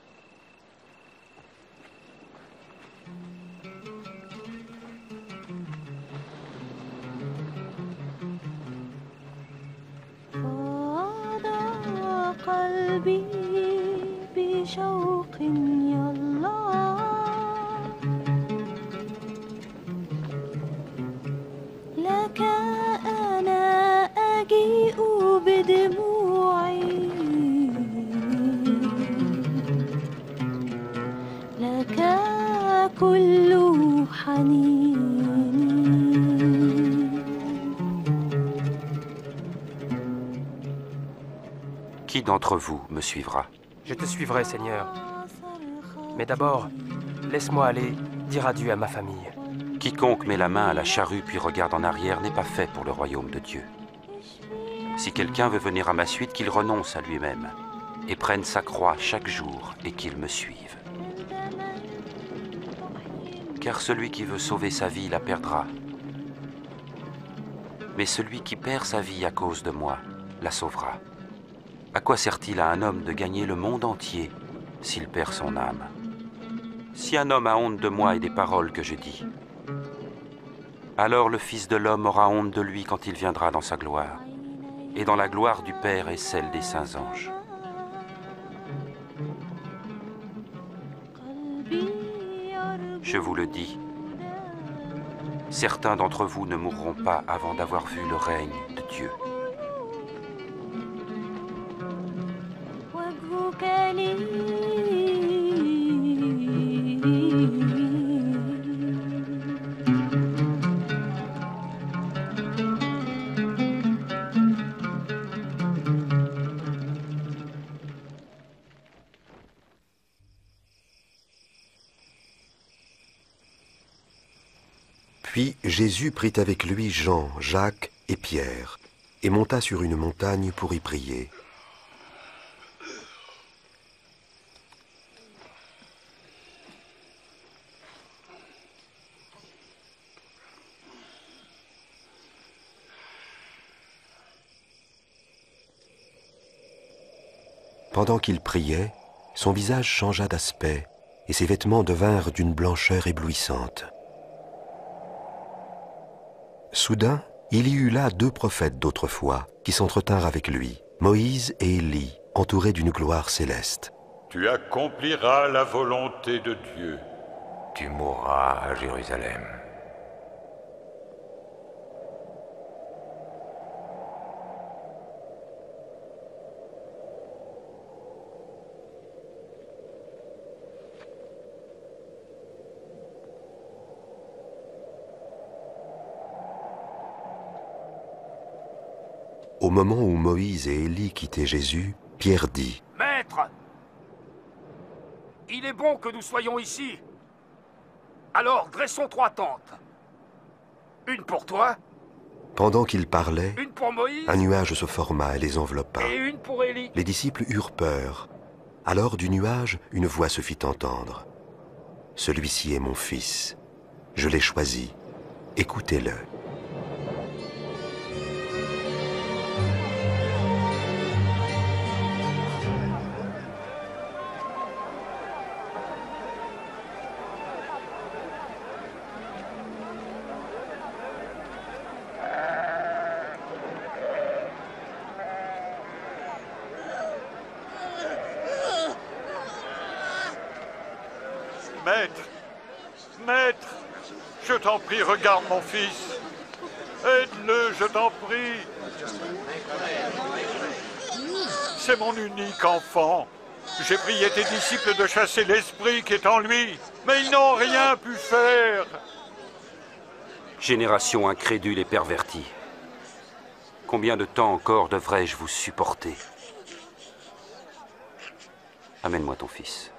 Qui d'entre vous me suivra? Je te suivrai, Seigneur. Mais d'abord, laisse-moi aller dire adieu à ma famille. Quiconque met la main à la charrue puis regarde en arrière n'est pas fait pour le royaume de Dieu. Si quelqu'un veut venir à ma suite, qu'il renonce à lui-même et prenne sa croix chaque jour et qu'il me suive. Car celui qui veut sauver sa vie la perdra. Mais celui qui perd sa vie à cause de moi la sauvera. À quoi sert-il à un homme de gagner le monde entier s'il perd son âme? Si un homme a honte de moi et des paroles que je dis, alors le Fils de l'homme aura honte de lui quand il viendra dans sa gloire, et dans la gloire du Père et celle des saints anges. Je vous le dis, certains d'entre vous ne mourront pas avant d'avoir vu le règne de Dieu. Puis Jésus prit avec lui Jean, Jacques et Pierre, et monta sur une montagne pour y prier. Pendant qu'il priait, son visage changea d'aspect et ses vêtements devinrent d'une blancheur éblouissante. Soudain, il y eut là 2 prophètes d'autrefois qui s'entretinrent avec lui, Moïse et Élie, entourés d'une gloire céleste. Tu accompliras la volonté de Dieu. Tu mourras à Jérusalem. Au moment où Moïse et Élie quittaient Jésus, Pierre dit : « Maître, il est bon que nous soyons ici. Alors dressons 3 tentes. Une pour toi. Pendant qu'il parlait, Une pour Moïse. Un nuage se forma et les enveloppa. Et une pour Élie. Les disciples eurent peur. Alors du nuage, une voix se fit entendre. « Celui-ci est mon fils. Je l'ai choisi. Écoutez-le. » Maître, je t'en prie, regarde mon fils. Aide-le, je t'en prie. C'est mon unique enfant. J'ai prié tes disciples de chasser l'esprit qui est en lui, mais ils n'ont rien pu faire. Génération incrédule et pervertie. Combien de temps encore devrais-je vous supporter? Amène-moi ton fils.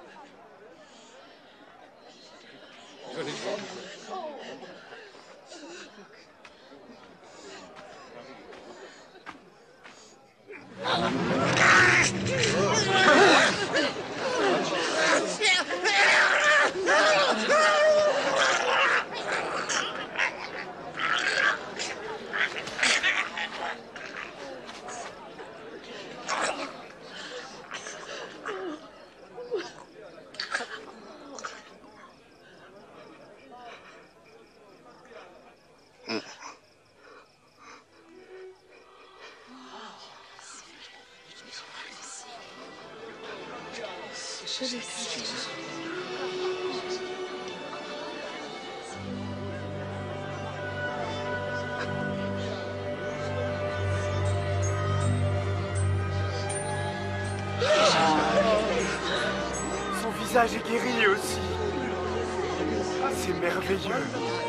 Son visage est guéri aussi. C'est merveilleux.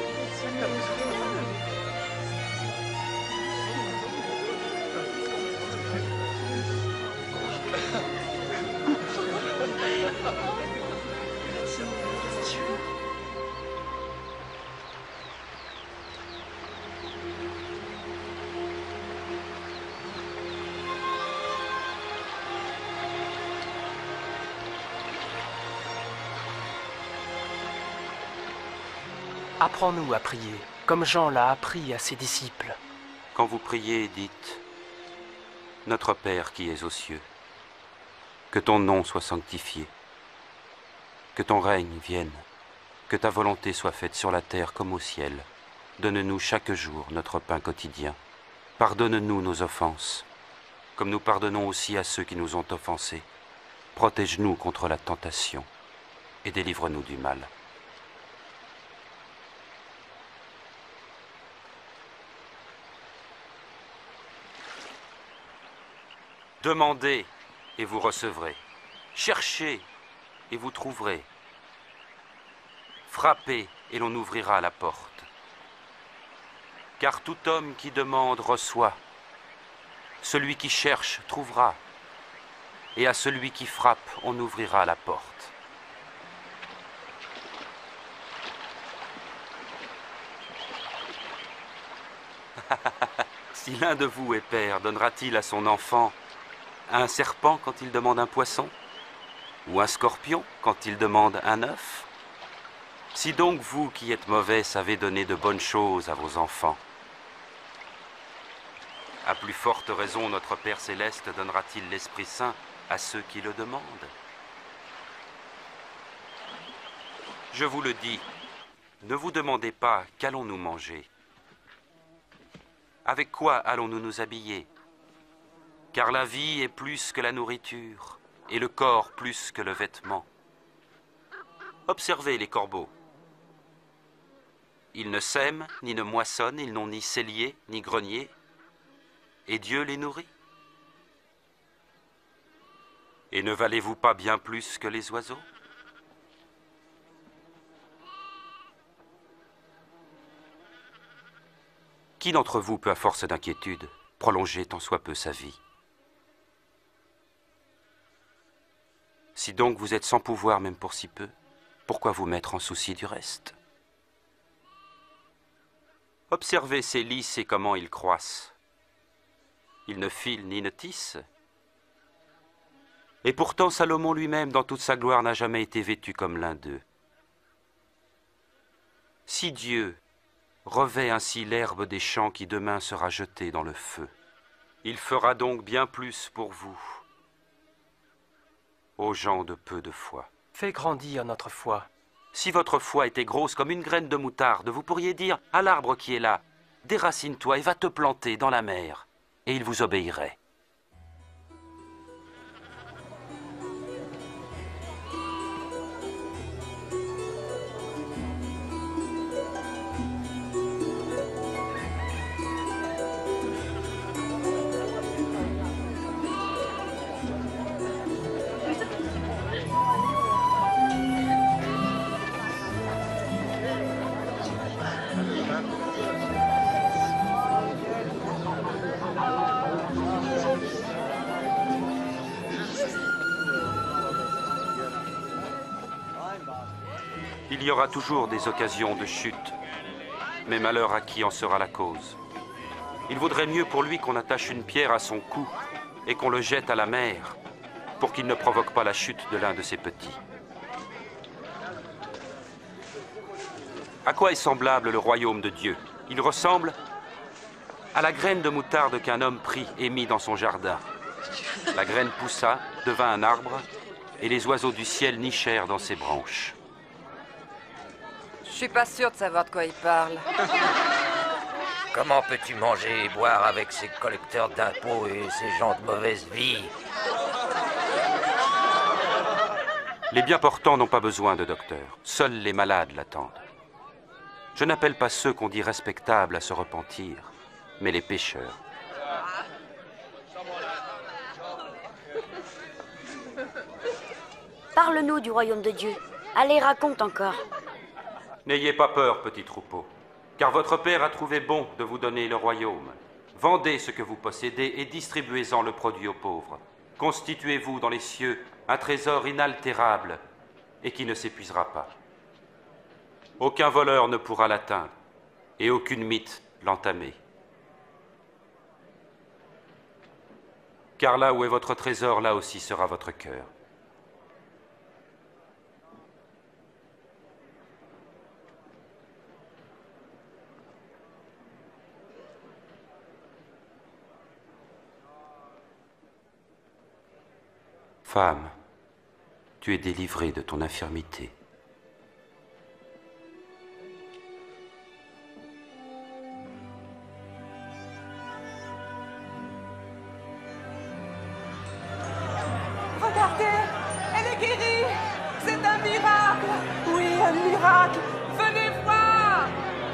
Apprends-nous à prier, comme Jean l'a appris à ses disciples. Quand vous priez, dites « Notre Père qui es aux cieux, que ton nom soit sanctifié, que ton règne vienne, que ta volonté soit faite sur la terre comme au ciel. Donne-nous chaque jour notre pain quotidien. Pardonne-nous nos offenses, comme nous pardonnons aussi à ceux qui nous ont offensés. Protège-nous contre la tentation et délivre-nous du mal. » Demandez et vous recevrez. Cherchez et vous trouverez. Frappez et l'on ouvrira la porte. Car tout homme qui demande reçoit. Celui qui cherche trouvera. Et à celui qui frappe, on ouvrira la porte. Si l'un de vous est père, donnera-t-il à son enfant un serpent quand il demande un poisson? Ou un scorpion quand il demande un œuf? Si donc vous qui êtes mauvais savez donner de bonnes choses à vos enfants, à plus forte raison notre Père Céleste donnera-t-il l'Esprit Saint à ceux qui le demandent. Je vous le dis, ne vous demandez pas qu'allons-nous manger. Avec quoi allons-nous nous habiller? Car la vie est plus que la nourriture, et le corps plus que le vêtement. Observez les corbeaux. Ils ne sèment, ni ne moissonnent, ils n'ont ni cellier, ni grenier, et Dieu les nourrit. Et ne valez-vous pas bien plus que les oiseaux? Qui d'entre vous peut, à force d'inquiétude, prolonger tant soit peu sa vie? Si donc vous êtes sans pouvoir même pour si peu, pourquoi vous mettre en souci du reste? Observez ces lys et comment ils croissent. Ils ne filent ni ne tissent. Et pourtant Salomon lui-même, dans toute sa gloire, n'a jamais été vêtu comme l'un d'eux. Si Dieu revêt ainsi l'herbe des champs qui demain sera jetée dans le feu, il fera donc bien plus pour vous, aux gens de peu de foi. Fais grandir notre foi. Si votre foi était grosse comme une graine de moutarde, vous pourriez dire à l'arbre qui est là, déracine-toi et va te planter dans la mer, et il vous obéirait. Il y aura toujours des occasions de chute, mais malheur à qui en sera la cause. Il vaudrait mieux pour lui qu'on attache une pierre à son cou et qu'on le jette à la mer, pour qu'il ne provoque pas la chute de l'un de ses petits. À quoi est semblable le royaume de Dieu? Il ressemble à la graine de moutarde qu'un homme prit et mit dans son jardin. La graine poussa, devint un arbre, et les oiseaux du ciel nichèrent dans ses branches. Je suis pas sûr de savoir de quoi il parle. Comment peux-tu manger et boire avec ces collecteurs d'impôts et ces gens de mauvaise vie? Les bien portants n'ont pas besoin de docteur. Seuls les malades l'attendent. Je n'appelle pas ceux qu'on dit respectables à se repentir, mais les pécheurs. Parle-nous du royaume de Dieu. Allez, raconte encore. N'ayez pas peur, petit troupeau, car votre Père a trouvé bon de vous donner le royaume. Vendez ce que vous possédez et distribuez-en le produit aux pauvres. Constituez-vous dans les cieux un trésor inaltérable et qui ne s'épuisera pas. Aucun voleur ne pourra l'atteindre et aucune mythe l'entamer. Car là où est votre trésor, là aussi sera votre cœur. Femme, tu es délivrée de ton infirmité. Regardez, elle est guérie. C'est un miracle. Oui, un miracle. Venez voir.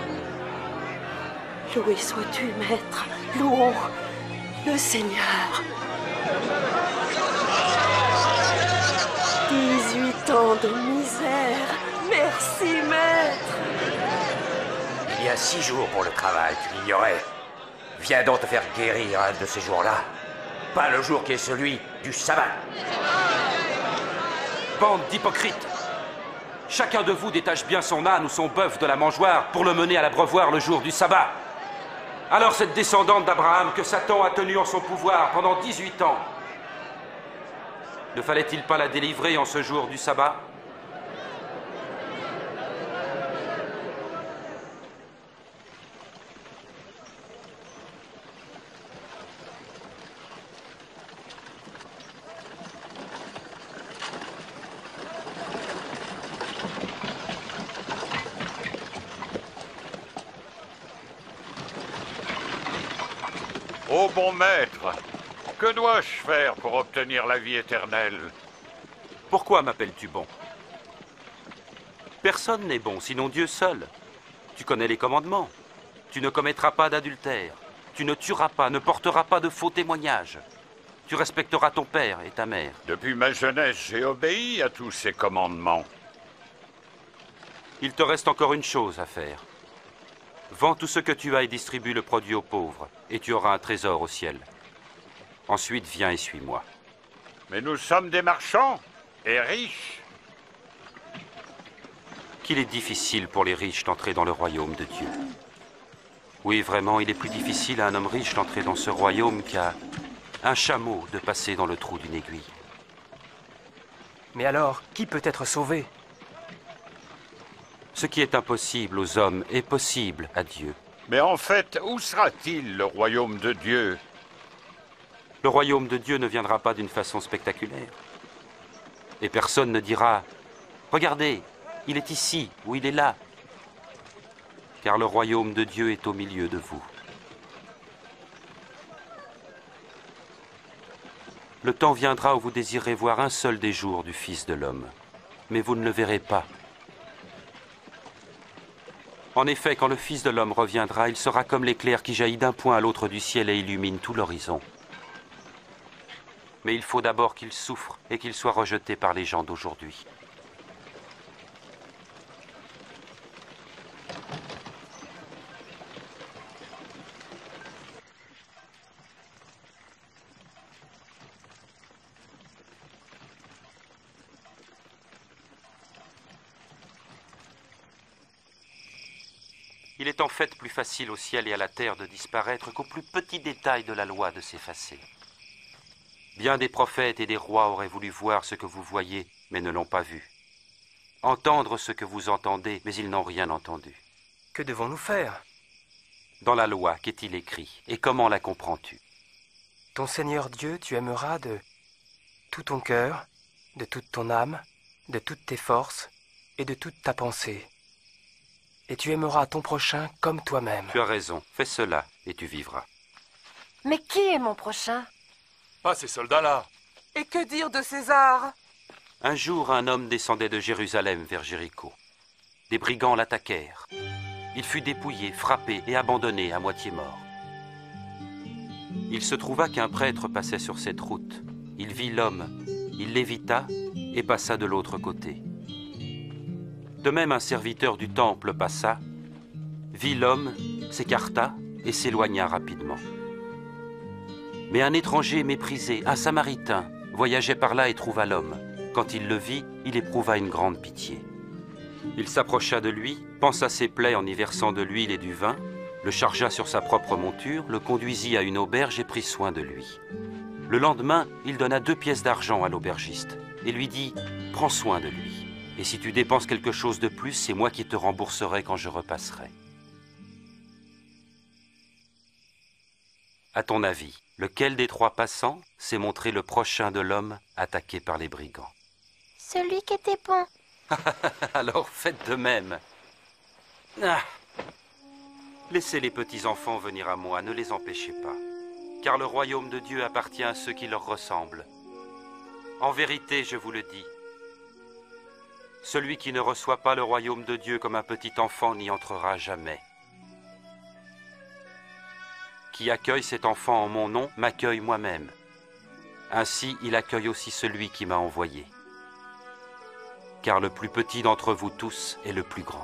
Loué sois-tu, Maître. Louons le Seigneur. 18 ans de misère. Merci, Maître. Il y a 6 jours pour le travail, tu l'ignorais. Viens donc te faire guérir un de ces jours-là. Pas le jour qui est celui du sabbat. Bande d'hypocrites! Chacun de vous détache bien son âne ou son bœuf de la mangeoire pour le mener à l'abreuvoir le jour du sabbat. Alors cette descendante d'Abraham que Satan a tenue en son pouvoir pendant 18 ans, ne fallait-il pas la délivrer en ce jour du sabbat? Ô bon maître, que dois-je faire pour obtenir la vie éternelle? Pourquoi m'appelles-tu bon? Personne n'est bon, sinon Dieu seul. Tu connais les commandements. Tu ne commettras pas d'adultère. Tu ne tueras pas, ne porteras pas de faux témoignages. Tu respecteras ton père et ta mère. Depuis ma jeunesse, j'ai obéi à tous ces commandements. Il te reste encore une chose à faire. Vends tout ce que tu as et distribue le produit aux pauvres, et tu auras un trésor au ciel. Ensuite, viens et suis-moi. Mais nous sommes des marchands et riches. Qu'il est difficile pour les riches d'entrer dans le royaume de Dieu. Oui, vraiment, il est plus difficile à un homme riche d'entrer dans ce royaume qu'à un chameau de passer dans le trou d'une aiguille. Mais alors, qui peut être sauvé? Ce qui est impossible aux hommes est possible à Dieu. Mais en fait, où sera-t-il le royaume de Dieu? Le royaume de Dieu ne viendra pas d'une façon spectaculaire. Et personne ne dira « Regardez, il est ici ou il est là ». Car le royaume de Dieu est au milieu de vous. Le temps viendra où vous désirerez voir un seul des jours du Fils de l'homme, mais vous ne le verrez pas. En effet, quand le Fils de l'homme reviendra, il sera comme l'éclair qui jaillit d'un point à l'autre du ciel et illumine tout l'horizon. Mais il faut d'abord qu'il souffre et qu'il soit rejeté par les gens d'aujourd'hui. Il est en fait plus facile au ciel et à la terre de disparaître qu'au plus petit détail de la loi de s'effacer. Bien des prophètes et des rois auraient voulu voir ce que vous voyez, mais ne l'ont pas vu. Entendre ce que vous entendez, mais ils n'ont rien entendu. Que devons-nous faire? Dans la loi, qu'est-il écrit? Et comment la comprends-tu? Ton Seigneur Dieu, tu aimeras de tout ton cœur, de toute ton âme, de toutes tes forces et de toute ta pensée. Et tu aimeras ton prochain comme toi-même. Tu as raison, fais cela et tu vivras. Mais qui est mon prochain? Pas ces soldats-là. Et que dire de César? Un jour, un homme descendait de Jérusalem vers Jéricho. Des brigands l'attaquèrent. Il fut dépouillé, frappé et abandonné à moitié mort. Il se trouva qu'un prêtre passait sur cette route. Il vit l'homme, il l'évita et passa de l'autre côté. De même, un serviteur du temple passa, vit l'homme, s'écarta et s'éloigna rapidement. Mais un étranger méprisé, un samaritain, voyageait par là et trouva l'homme. Quand il le vit, il éprouva une grande pitié. Il s'approcha de lui, pansa ses plaies en y versant de l'huile et du vin, le chargea sur sa propre monture, le conduisit à une auberge et prit soin de lui. Le lendemain, il donna 2 pièces d'argent à l'aubergiste et lui dit « Prends soin de lui. Et si tu dépenses quelque chose de plus, c'est moi qui te rembourserai quand je repasserai. » À ton avis, lequel des 3 passants s'est montré le prochain de l'homme attaqué par les brigands? Celui qui était bon. Alors faites de même. Ah. Laissez les petits enfants venir à moi, ne les empêchez pas. Car le royaume de Dieu appartient à ceux qui leur ressemblent. En vérité, je vous le dis, celui qui ne reçoit pas le royaume de Dieu comme un petit enfant n'y entrera jamais. Qui accueille cet enfant en mon nom m'accueille moi-même. Ainsi, il accueille aussi celui qui m'a envoyé. Car le plus petit d'entre vous tous est le plus grand.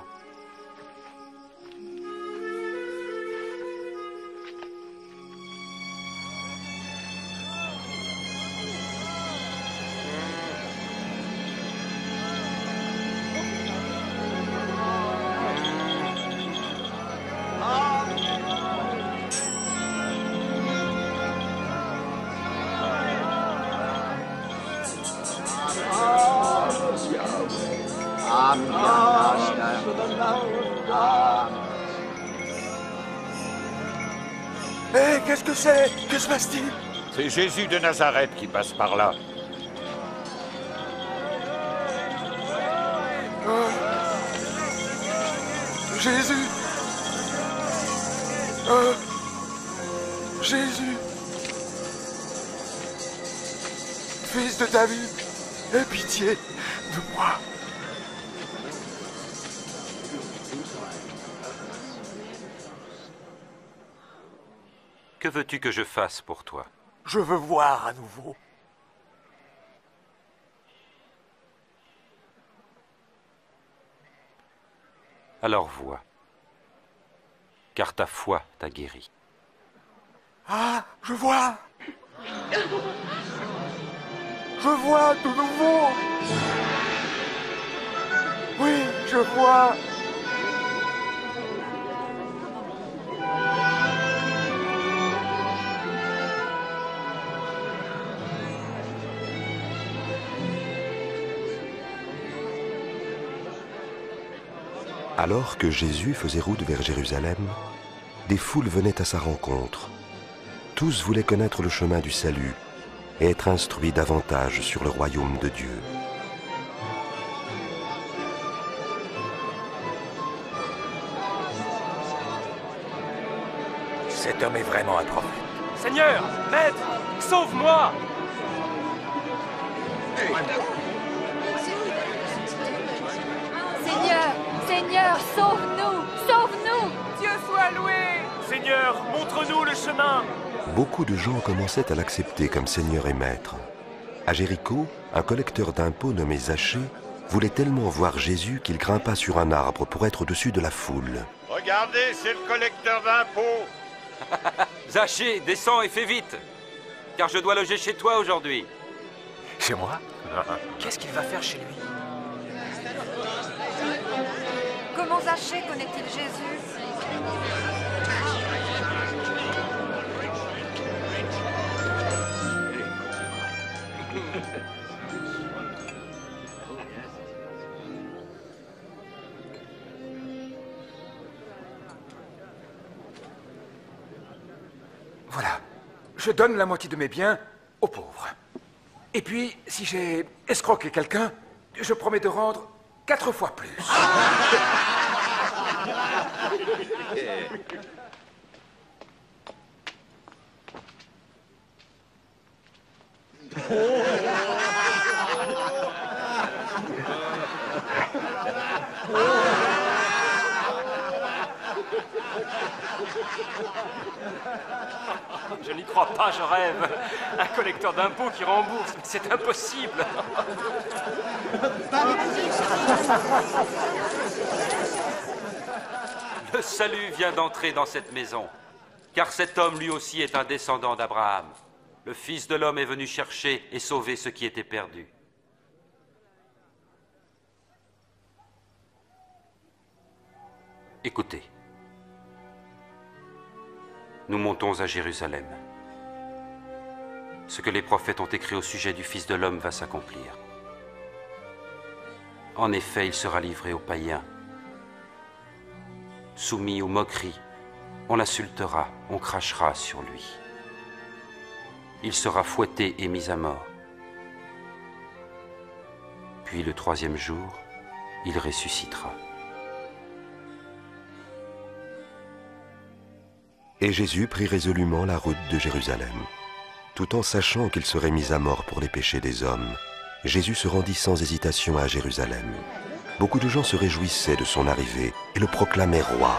Hé, qu'est-ce que c'est? Que se passe-t-il? C'est Jésus de Nazareth qui passe par là. Oh. Jésus! Oh. Jésus, fils de David, aie pitié de moi. Que veux-tu que je fasse pour toi? Je veux voir à nouveau. Alors vois, car ta foi t'a guéri. Ah, je vois. Je vois de nouveau. Oui, je vois. Alors que Jésus faisait route vers Jérusalem, des foules venaient à sa rencontre. Tous voulaient connaître le chemin du salut et être instruits davantage sur le royaume de Dieu. Cet homme est vraiment un prophète. Seigneur, maître, sauve-moi! Seigneur, sauve-nous! Sauve-nous! Dieu soit loué! Seigneur, montre-nous le chemin! Beaucoup de gens commençaient à l'accepter comme Seigneur et Maître. À Jéricho, un collecteur d'impôts nommé Zachée voulait tellement voir Jésus qu'il grimpa sur un arbre pour être au-dessus de la foule. Regardez, c'est le collecteur d'impôts. Zachée, descends et fais vite, car je dois loger chez toi aujourd'hui. Chez moi? Qu'est-ce qu'il va faire chez lui? Comment Zachée connaît-il Jésus? Voilà. Je donne la moitié de mes biens aux pauvres. Et puis, si j'ai escroqué quelqu'un, je promets de rendre 4 fois plus. Je n'y crois pas, je rêve. Un collecteur d'impôts qui rembourse, c'est impossible. Le salut vient d'entrer dans cette maison, car cet homme lui aussi est un descendant d'Abraham. Le Fils de l'homme est venu chercher et sauver ce qui était perdu. Écoutez, nous montons à Jérusalem. Ce que les prophètes ont écrit au sujet du Fils de l'homme va s'accomplir. En effet, il sera livré aux païens, soumis aux moqueries, on l'insultera, on crachera sur lui. Il sera fouetté et mis à mort. Puis le 3e jour, il ressuscitera. Et Jésus prit résolument la route de Jérusalem. Tout en sachant qu'il serait mis à mort pour les péchés des hommes, Jésus se rendit sans hésitation à Jérusalem. Beaucoup de gens se réjouissaient de son arrivée et le proclamaient roi.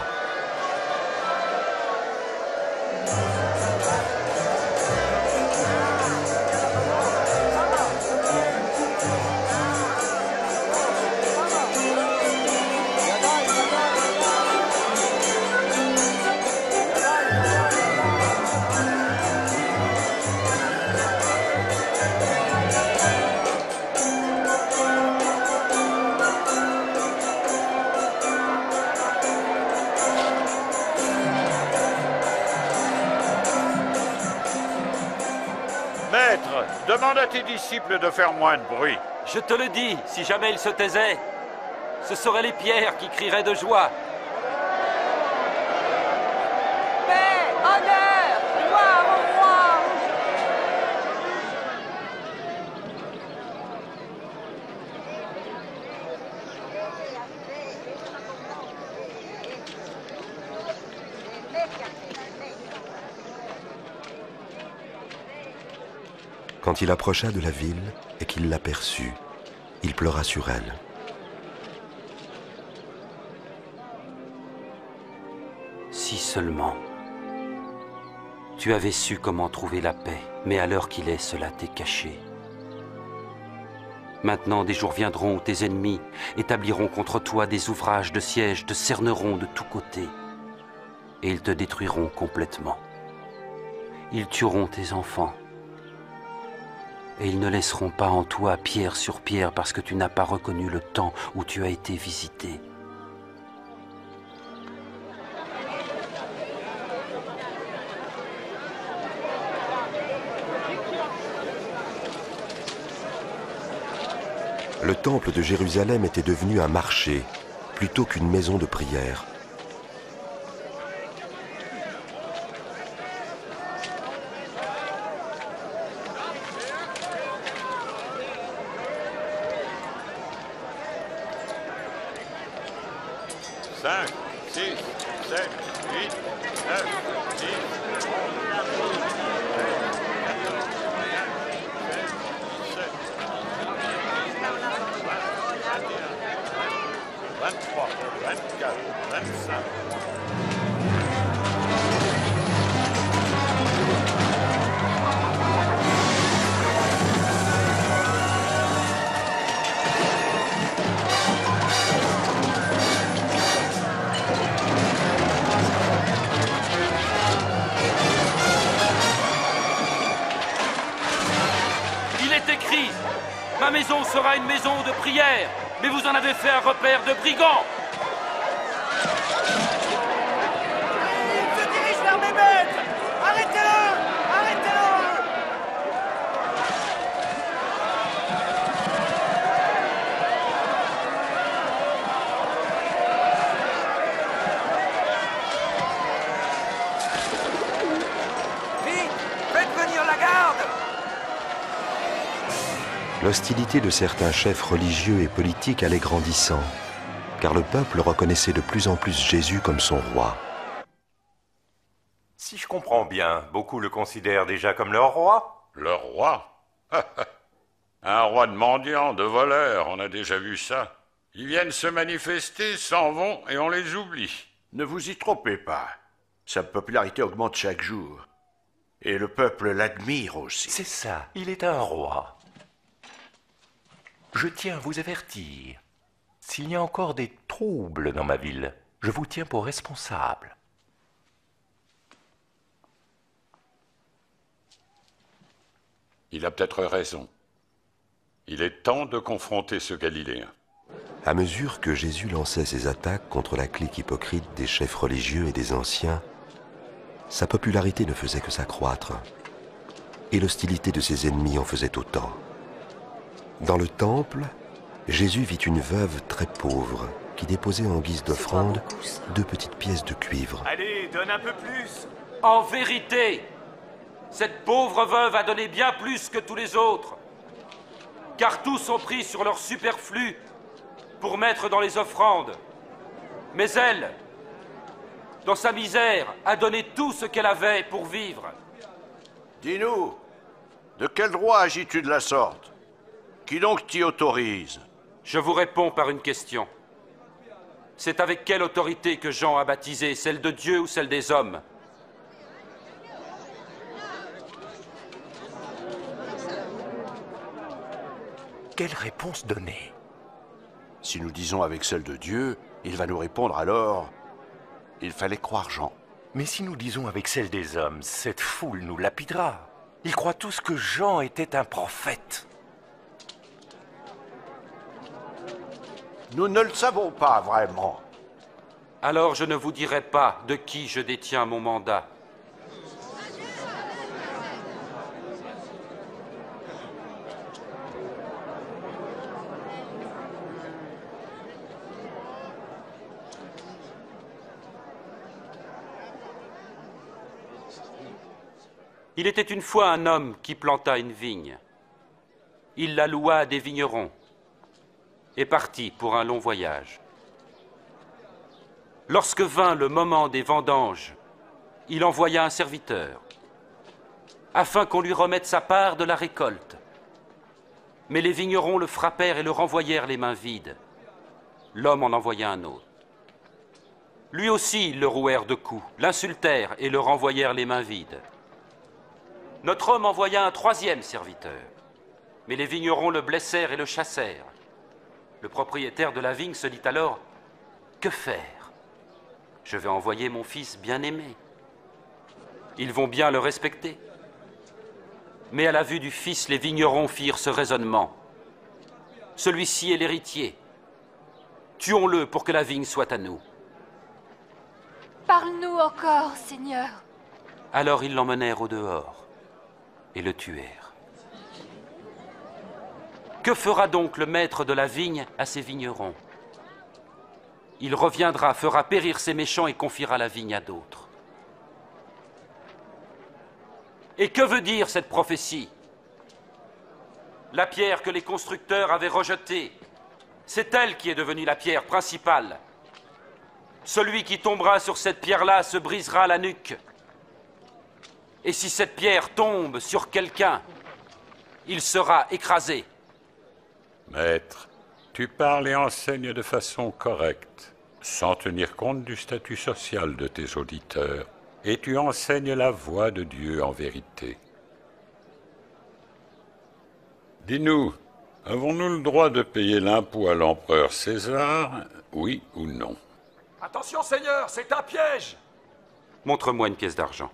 Demande à tes disciples de faire moins de bruit. Je te le dis, si jamais ils se taisaient, ce seraient les pierres qui crieraient de joie. Paix, honneur, gloire au roi. Quand il approcha de la ville et qu'il l'aperçut, il pleura sur elle. Si seulement tu avais su comment trouver la paix, mais à l'heure qu'il est, cela t'est caché. Maintenant, des jours viendront où tes ennemis établiront contre toi des ouvrages de siège, te cerneront de tous côtés, et ils te détruiront complètement. Ils tueront tes enfants, et ils ne laisseront pas en toi pierre sur pierre parce que tu n'as pas reconnu le temps où tu as été visité. Le temple de Jérusalem était devenu un marché plutôt qu'une maison de prière. Ma maison sera une maison de prière, mais vous en avez fait un repère de brigands. Il se dirige vers mes maîtres. Arrêtez-le! Arrêtez-le! Vite! Faites venir la garde! L'hostilité de certains chefs religieux et politiques allait grandissant, car le peuple reconnaissait de plus en plus Jésus comme son roi. Si je comprends bien, beaucoup le considèrent déjà comme leur roi. Leur roi? Un roi de mendiants, de voleurs, on a déjà vu ça. Ils viennent se manifester, s'en vont et on les oublie. Ne vous y trompez pas. Sa popularité augmente chaque jour. Et le peuple l'admire aussi. C'est ça, il est un roi. Je tiens à vous avertir. S'il y a encore des troubles dans ma ville, je vous tiens pour responsable. Il a peut-être raison. Il est temps de confronter ce Galiléen. À mesure que Jésus lançait ses attaques contre la clique hypocrite des chefs religieux et des anciens, sa popularité ne faisait que s'accroître, et l'hostilité de ses ennemis en faisait autant. Dans le temple, Jésus vit une veuve très pauvre qui déposait en guise d'offrande 2 petites pièces de cuivre. Allez, donne un peu plus. En vérité, cette pauvre veuve a donné bien plus que tous les autres, car tous ont pris sur leur superflu pour mettre dans les offrandes. Mais elle, dans sa misère, a donné tout ce qu'elle avait pour vivre. Dis-nous, de quel droit agis-tu de la sorte? Qui donc t'y autorise? Je vous réponds par une question. C'est avec quelle autorité que Jean a baptisé, celle de Dieu ou celle des hommes? Quelle réponse donner? Si nous disons avec celle de Dieu, il va nous répondre alors... Il fallait croire Jean. Mais si nous disons avec celle des hommes, cette foule nous lapidera. Ils croient tous que Jean était un prophète. Nous ne le savons pas vraiment. Alors je ne vous dirai pas de qui je détiens mon mandat. Il était une fois un homme qui planta une vigne. Il la loua à des vignerons et partit pour un long voyage. Lorsque vint le moment des vendanges, il envoya un serviteur. afin qu'on lui remette sa part de la récolte. Mais les vignerons le frappèrent et le renvoyèrent les mains vides. L'homme en envoya un autre. Lui aussi, ils le rouèrent de coups, l'insultèrent et le renvoyèrent les mains vides. Notre homme envoya un troisième serviteur. Mais les vignerons le blessèrent et le chassèrent. Le propriétaire de la vigne se dit alors, « Que faire? Je vais envoyer mon fils bien-aimé. Ils vont bien le respecter. » Mais à la vue du fils, les vignerons firent ce raisonnement. « Celui-ci est l'héritier. Tuons-le pour que la vigne soit à nous. » Parle-nous encore, Seigneur. Alors ils l'emmenèrent au dehors et le tuèrent. Que fera donc le maître de la vigne à ses vignerons? Il reviendra, fera périr ses méchants et confiera la vigne à d'autres. Et que veut dire cette prophétie? La pierre que les constructeurs avaient rejetée, c'est elle qui est devenue la pierre principale. Celui qui tombera sur cette pierre-là se brisera la nuque. Et si cette pierre tombe sur quelqu'un, il sera écrasé. Maître, tu parles et enseignes de façon correcte, sans tenir compte du statut social de tes auditeurs, et tu enseignes la voie de Dieu en vérité. Dis-nous, avons-nous le droit de payer l'impôt à l'empereur César, oui ou non? Attention, Seigneur, c'est un piège! Montre-moi une pièce d'argent.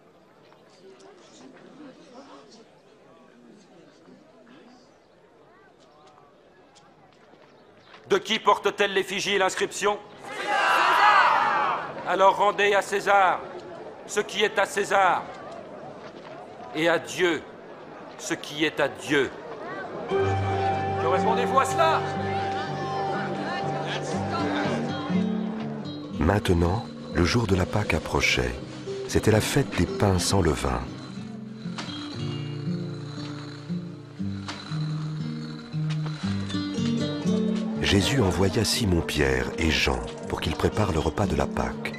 De qui porte-t-elle l'effigie et l'inscription? César! Alors rendez à César ce qui est à César, et à Dieu ce qui est à Dieu. Que répondez-vous à cela? Maintenant, le jour de la Pâque approchait. C'était la fête des pains sans levain. Jésus envoya Simon-Pierre et Jean pour qu'ils préparent le repas de la Pâque.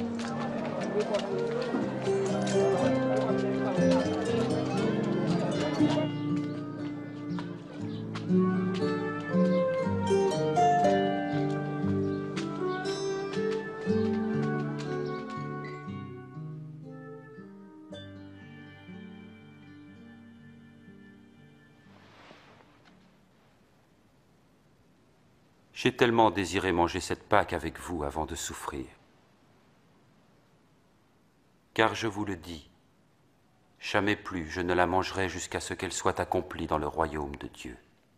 J'ai tellement désiré manger cette Pâque avec vous avant de souffrir. Car je vous le dis, jamais plus je ne la mangerai jusqu'à ce qu'elle soit accomplie dans le royaume de Dieu.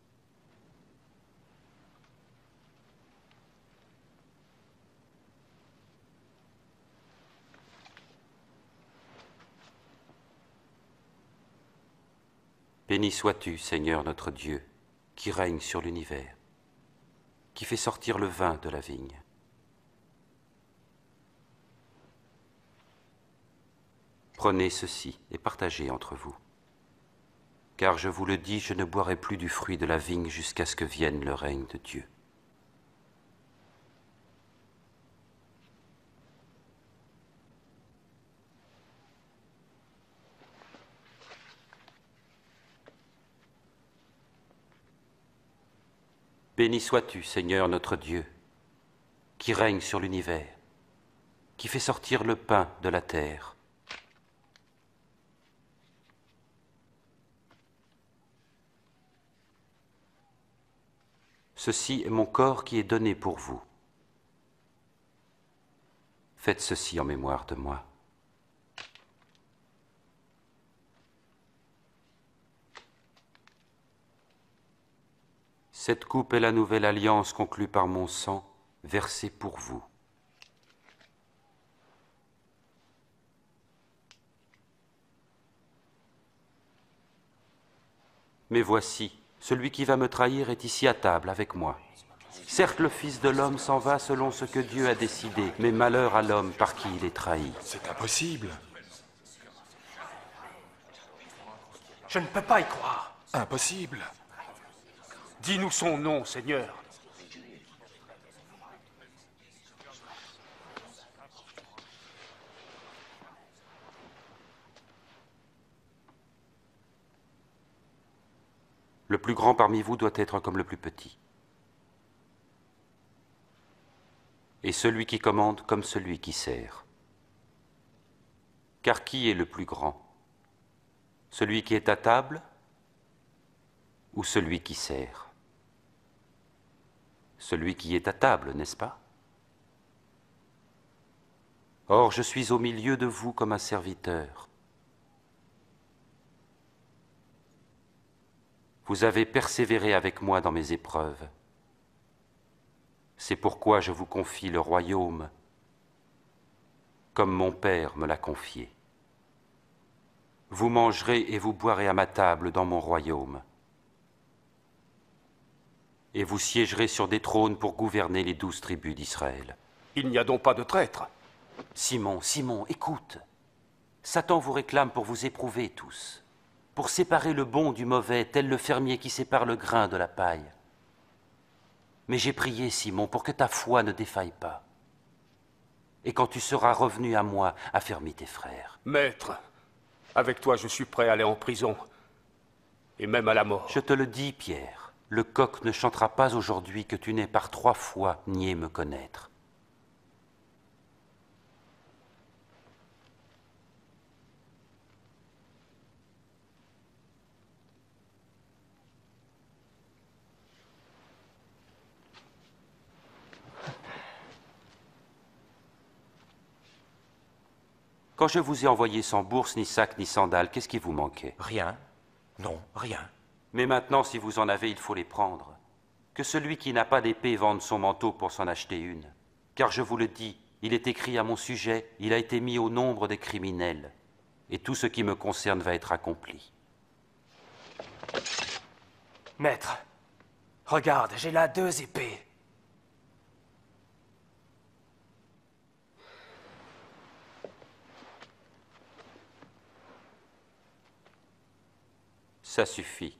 Béni sois-tu, Seigneur notre Dieu, qui règne sur l'univers, qui fait sortir le vin de la vigne. Prenez ceci et partagez entre vous. Car je vous le dis, je ne boirai plus du fruit de la vigne jusqu'à ce que vienne le règne de Dieu. Béni sois-tu, Seigneur notre Dieu, qui règne sur l'univers, qui fait sortir le pain de la terre. Ceci est mon corps qui est donné pour vous. Faites ceci en mémoire de moi. Cette coupe est la nouvelle alliance conclue par mon sang, versé pour vous. Mais voici, celui qui va me trahir est ici à table avec moi. Certes, le Fils de l'homme s'en va selon ce que Dieu a décidé, mais malheur à l'homme par qui il est trahi. C'est impossible. Je ne peux pas y croire. Impossible. Dis-nous son nom, Seigneur. Le plus grand parmi vous doit être comme le plus petit. Et celui qui commande comme celui qui sert. Car qui est le plus grand? Celui qui est à table ou celui qui sert? Celui qui est à table, n'est-ce pas? Or, je suis au milieu de vous comme un serviteur. Vous avez persévéré avec moi dans mes épreuves. C'est pourquoi je vous confie le royaume, comme mon Père me l'a confié. Vous mangerez et vous boirez à ma table dans mon royaume. Et vous siégerez sur des trônes pour gouverner les 12 tribus d'Israël. Il n'y a donc pas de traître. Simon, Simon, écoute. Satan vous réclame pour vous éprouver tous, pour séparer le bon du mauvais, tel le fermier qui sépare le grain de la paille. Mais j'ai prié, Simon, pour que ta foi ne défaille pas. Et quand tu seras revenu à moi, affermis tes frères. Maître, avec toi je suis prêt à aller en prison, et même à la mort. Je te le dis, Pierre, le coq ne chantera pas aujourd'hui que tu n'aies par 3 fois nié me connaître. Quand je vous ai envoyé sans bourse, ni sac, ni sandales, qu'est-ce qui vous manquait? Rien. Non, rien. Mais maintenant, si vous en avez, il faut les prendre. Que celui qui n'a pas d'épée vende son manteau pour s'en acheter une. Car je vous le dis, il est écrit à mon sujet, il a été mis au nombre des criminels. Et tout ce qui me concerne va être accompli. Maître, regarde, j'ai là 2 épées. Ça suffit.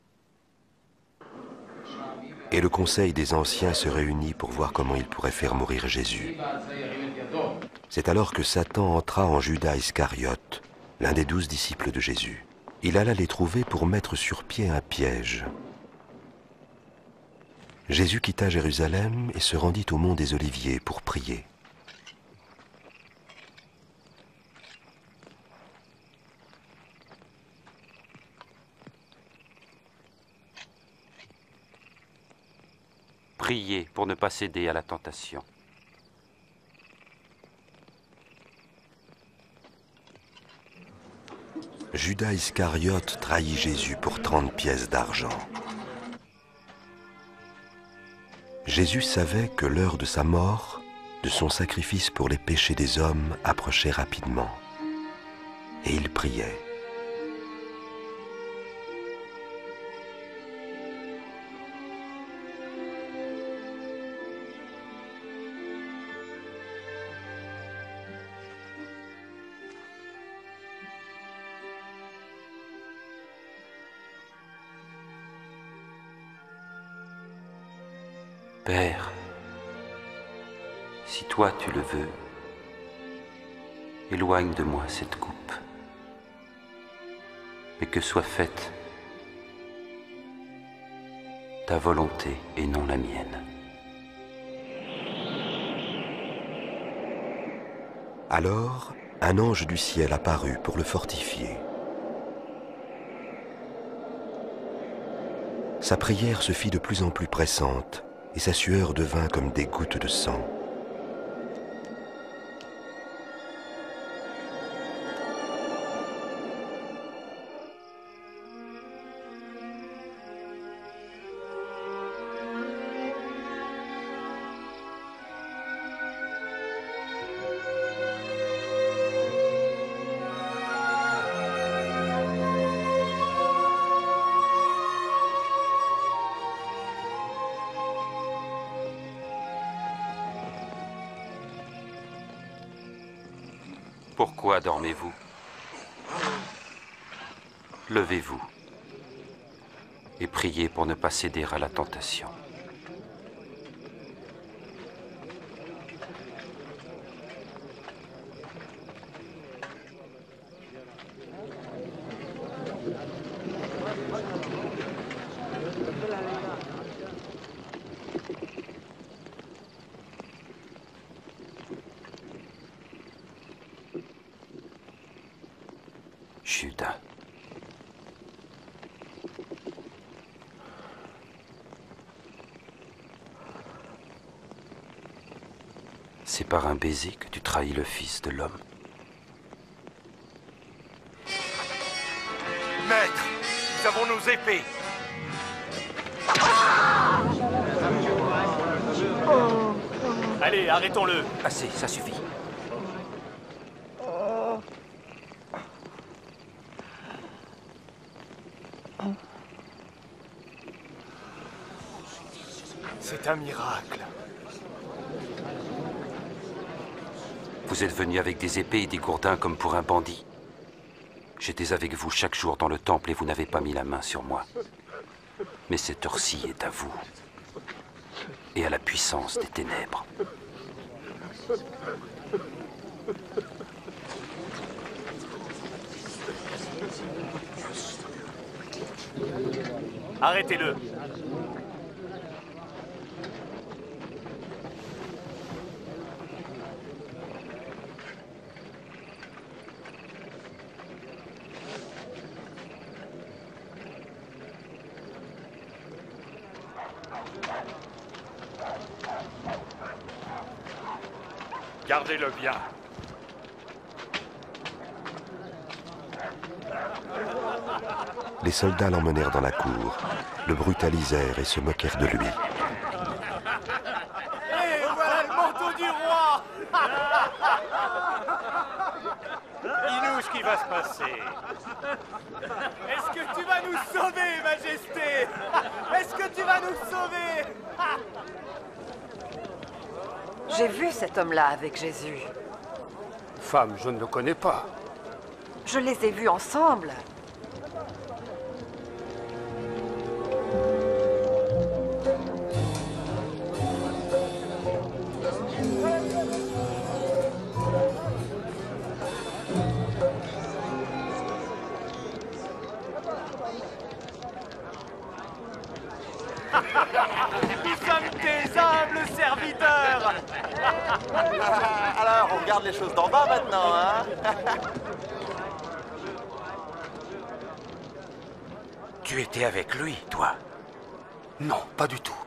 Et le conseil des anciens se réunit pour voir comment il pourrait faire mourir Jésus. C'est alors que Satan entra en Judas Iscariote, l'un des 12 disciples de Jésus. Il alla les trouver pour mettre sur pied un piège. Jésus quitta Jérusalem et se rendit au mont des Oliviers pour prier. Priez pour ne pas céder à la tentation. Judas Iscariote trahit Jésus pour 30 pièces d'argent. Jésus savait que l'heure de sa mort, de son sacrifice pour les péchés des hommes, approchait rapidement. Et il priait. Père, si toi tu le veux, éloigne de moi cette coupe, mais que soit faite ta volonté et non la mienne. Alors, un ange du ciel apparut pour le fortifier. Sa prière se fit de plus en plus pressante, et sa sueur devint comme des gouttes de sang. Pourquoi dormez-vous? Levez-vous et priez pour ne pas céder à la tentation. Judas. C'est par un baiser que tu trahis le Fils de l'homme. Maître, nous avons nos épées. Allez, arrêtons-le. Assez, ça suffit. C'est un miracle. Vous êtes venu avec des épées et des gourdins comme pour un bandit. J'étais avec vous chaque jour dans le temple et vous n'avez pas mis la main sur moi. Mais cette heure-ci est à vous et à la puissance des ténèbres. Arrêtez-le. Gardez-le bien. Les soldats l'emmenèrent dans la cour, le brutalisèrent et se moquèrent de lui. Et voilà le manteau du roi. Dis-nous ce qui va se passer. Est-ce que tu vas nous sauver, Majesté? Est-ce que tu vas nous sauver? J'ai vu cet homme-là avec Jésus. Femme, je ne le connais pas. Je les ai vus ensemble. Nous sommes tes humbles serviteurs. Alors, on regarde les choses d'en bas maintenant, hein? Tu étais avec lui, toi? Non, pas du tout.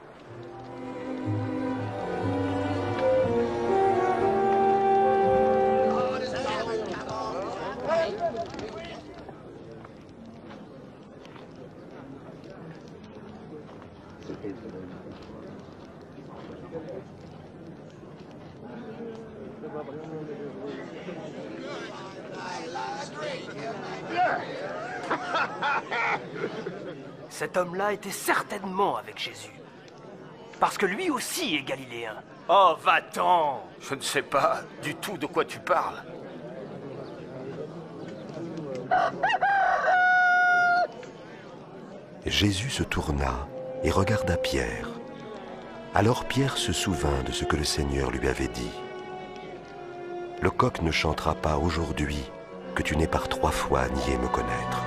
Cet homme-là était certainement avec Jésus. Parce que lui aussi est galiléen. Oh, va-t'en! Je ne sais pas du tout de quoi tu parles. Jésus se tourna et regarda Pierre. Alors Pierre se souvint de ce que le Seigneur lui avait dit. Le coq ne chantera pas aujourd'hui que tu n'aies par 3 fois nié me connaître.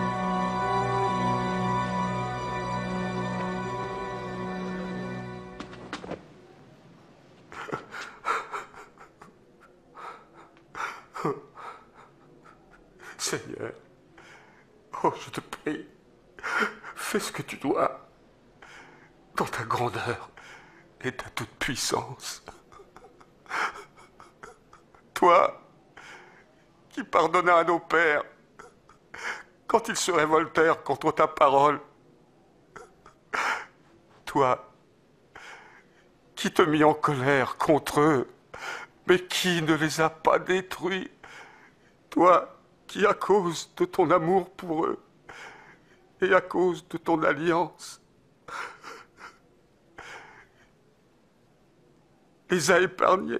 Seigneur, oh, je te prie, fais ce que tu dois, dans ta grandeur et ta toute-puissance. Toi, qui pardonnas à nos pères quand ils se révoltèrent contre ta parole. Toi, qui te mis en colère contre eux, mais qui ne les a pas détruits. Toi, qui, à cause de ton amour pour eux et à cause de ton alliance, les a épargnés.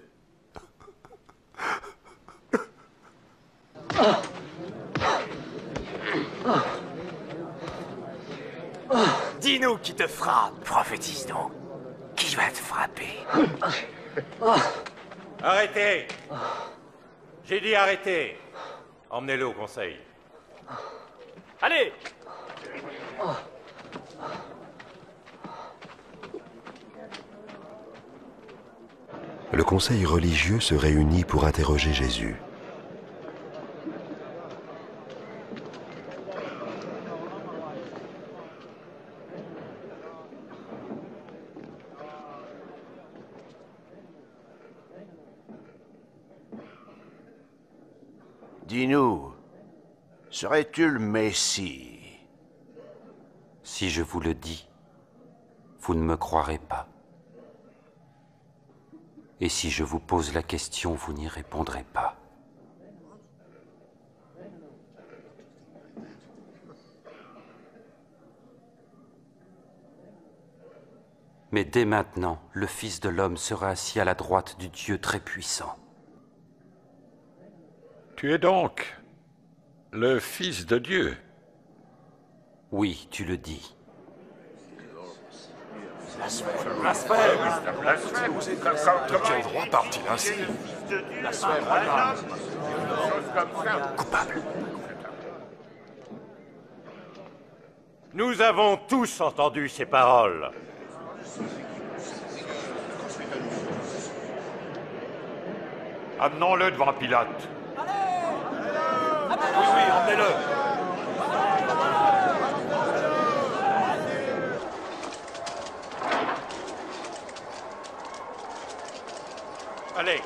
Dis-nous qui te frappe. Prophétise donc. Qui va te frapper? Arrêtez! J'ai dit arrêtez! Emmenez-le au conseil. Allez! Le conseil religieux se réunit pour interroger Jésus. Dis-nous, serais-tu le Messie? Si je vous le dis, vous ne me croirez pas. Et si je vous pose la question, vous n'y répondrez pas. Mais dès maintenant, le Fils de l'homme sera assis à la droite du Dieu très-puissant. Tu es donc le Fils de Dieu? Oui, tu le dis. Blasphème! De quel droit parle-t-il ainsi? Coupable. Nous avons tous entendu ces paroles. Amenons-le devant Pilate. Oui, emmenez-le. Allez.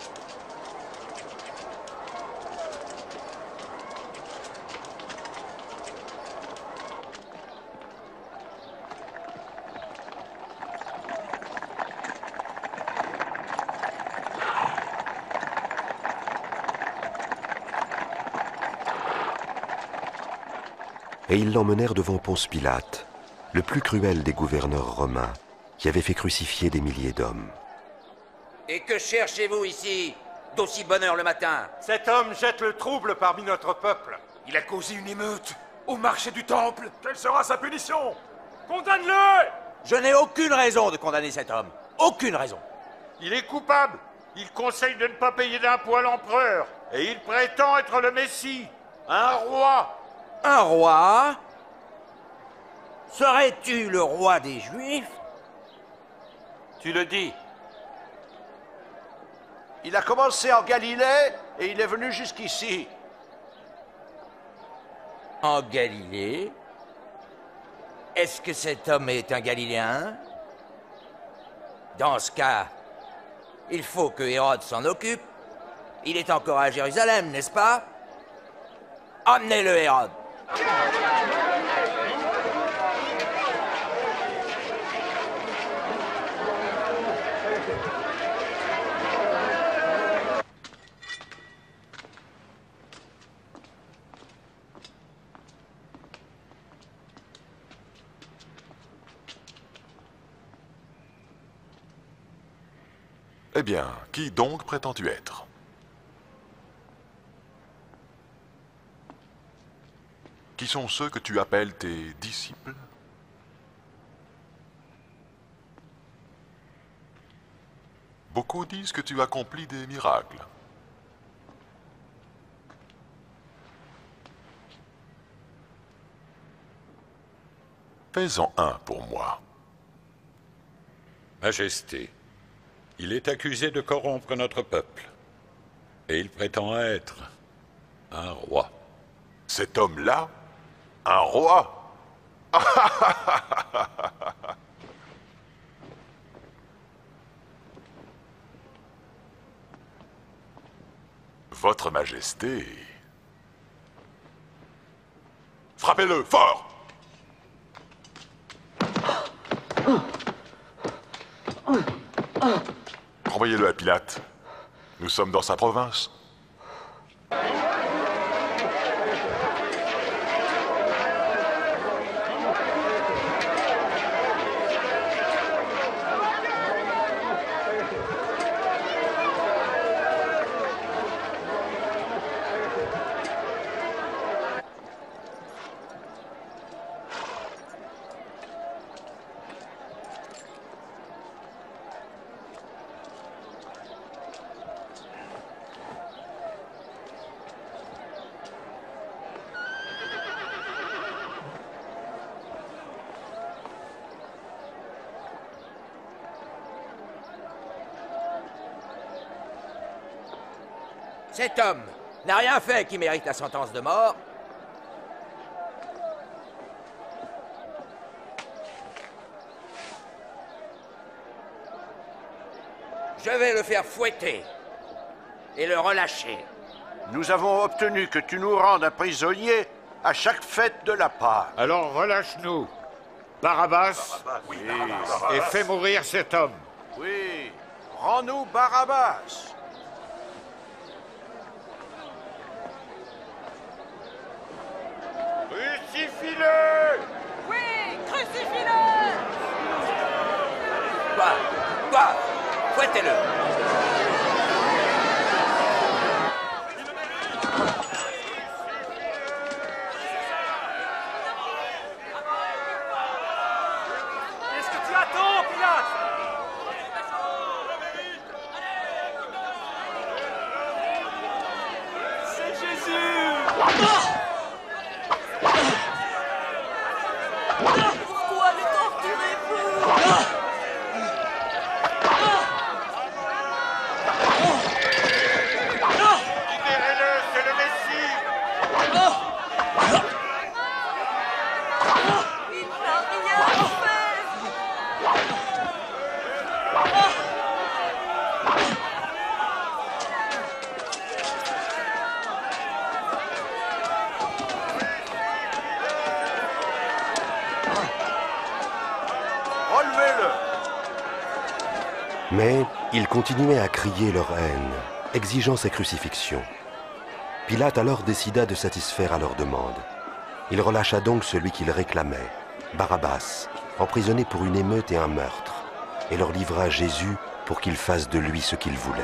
Et ils l'emmenèrent devant Ponce Pilate, le plus cruel des gouverneurs romains, qui avait fait crucifier des milliers d'hommes. Et que cherchez-vous ici, d'aussi bonne heure le matin? Cet homme jette le trouble parmi notre peuple. Il a causé une émeute au marché du temple. Quelle sera sa punition? Condamne-le! Je n'ai aucune raison de condamner cet homme. Aucune raison. Il est coupable. Il conseille de ne pas payer d'impôts à l'empereur. Et il prétend être le Messie, un roi. Un roi? Serais-tu le roi des Juifs? Tu le dis. Il a commencé en Galilée et il est venu jusqu'ici. En Galilée? Est-ce que cet homme est un Galiléen? Dans ce cas, il faut que Hérode s'en occupe. Il est encore à Jérusalem, n'est-ce pas? Emmenez-le, Hérode. Eh bien, qui donc prétends-tu être? Qui sont ceux que tu appelles tes disciples? Beaucoup disent que tu accomplis des miracles. Fais-en un pour moi. Majesté, il est accusé de corrompre notre peuple. Et il prétend être un roi. Cet homme-là? Un roi? Votre Majesté... Frappez-le, fort! Renvoyez-le à Pilate. Nous sommes dans sa province. Cet homme n'a rien fait qui mérite la sentence de mort. Je vais le faire fouetter et le relâcher. Nous avons obtenu que tu nous rendes un prisonnier à chaque fête de la Pâque. Alors relâche-nous, Barabbas, Oui. et fais mourir cet homme. Oui, rends-nous Barabbas. Crucifie-le! Oui, crucifie-le! Toi, fouettez-le. Qu'est-ce que tu attends, Pilate? C'est Jésus! Pourquoi le torturez-vous? Libérez-le, c'est le Messie! Il n'a rien fait! Relevez-le. Mais ils continuaient à crier leur haine, exigeant sa crucifixion. Pilate alors décida de satisfaire à leur demande. Il relâcha donc celui qu'il réclamait, Barabbas, emprisonné pour une émeute et un meurtre, et leur livra Jésus pour qu'ils fassent de lui ce qu'ils voulaient.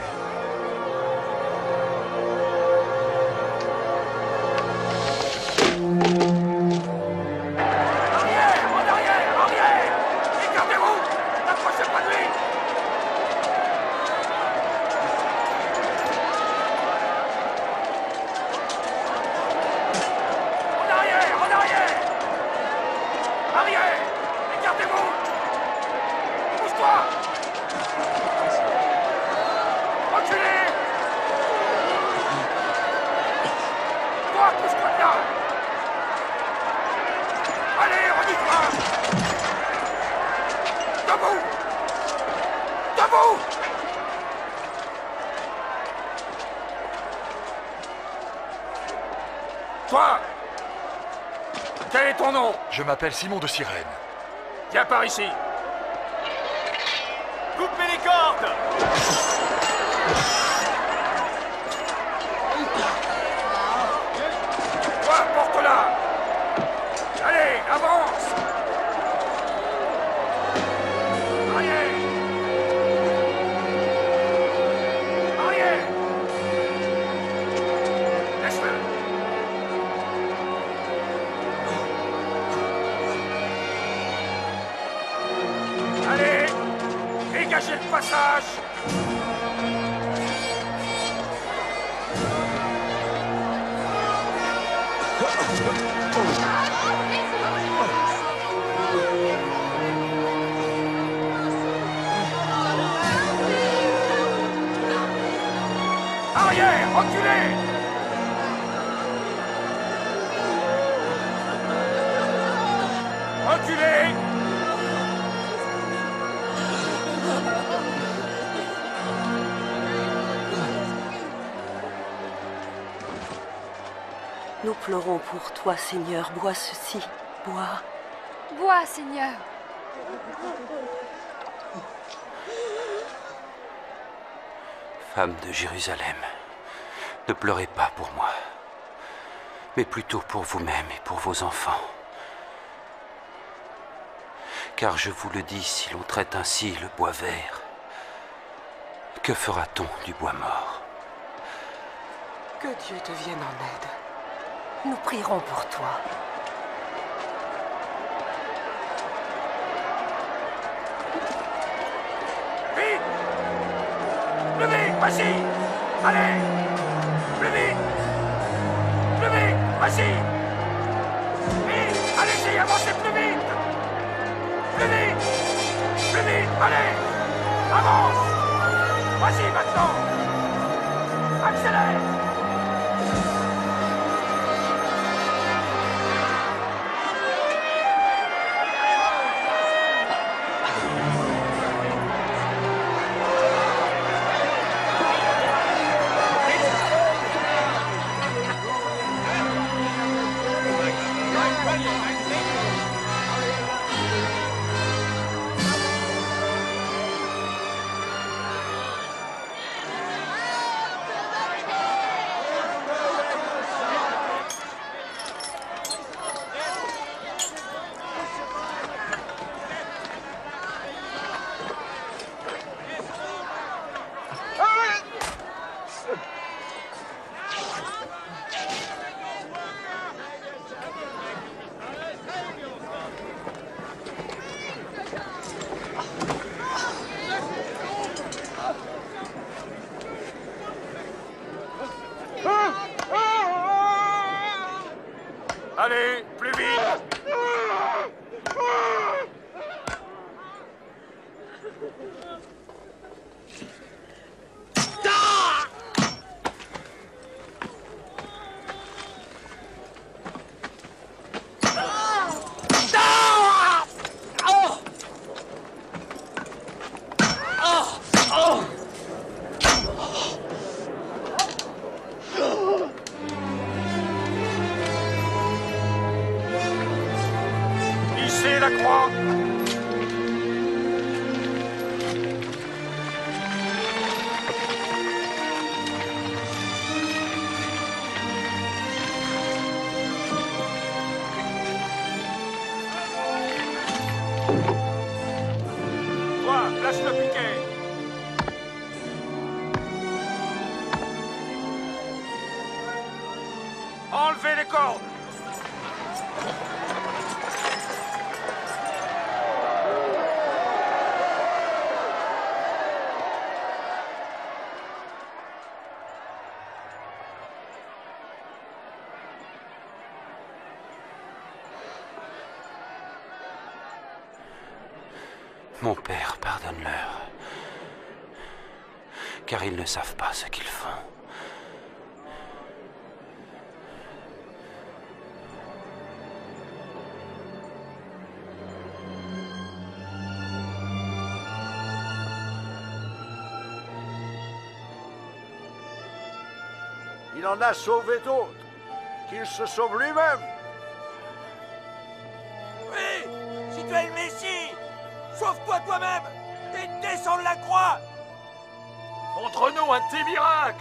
Toi! Quel est ton nom? Je m'appelle Simon de Cyrène. Viens par ici. Coupez les cordes! Toi, porte-la. Allez, avance. Arrière. Arrière. Laisse-le. Allez, dégagez le passage. Arrière, reculez. Reculez. Nous pleurons pour toi, Seigneur. Bois ceci. Bois. Bois, Seigneur. Femme de Jérusalem, ne pleurez pas pour moi, mais plutôt pour vous-même et pour vos enfants. Car je vous le dis, si l'on traite ainsi le bois vert, que fera-t-on du bois mort? Que Dieu te vienne en aide. Nous prierons pour toi. Vite! Plus vite, vas-y! Allez! Plus vite! Plus vite, vas-y! Vite! Allez-y, avancez plus vite! Plus vite! Plus vite, allez! Avance! Vas-y maintenant! Accélère! Allez, plus vite! Hissez la croix! Toi, lâche le piquet! Enlevez les cordes! Mon Père, pardonne-leur, car ils ne savent pas ce qu'ils font. Il en a sauvé d'autres. Qu'il se sauve lui-même. Oui, si tu es le Messie, sauve-toi toi-même et descends de la croix. Montre-nous un de tes miracles.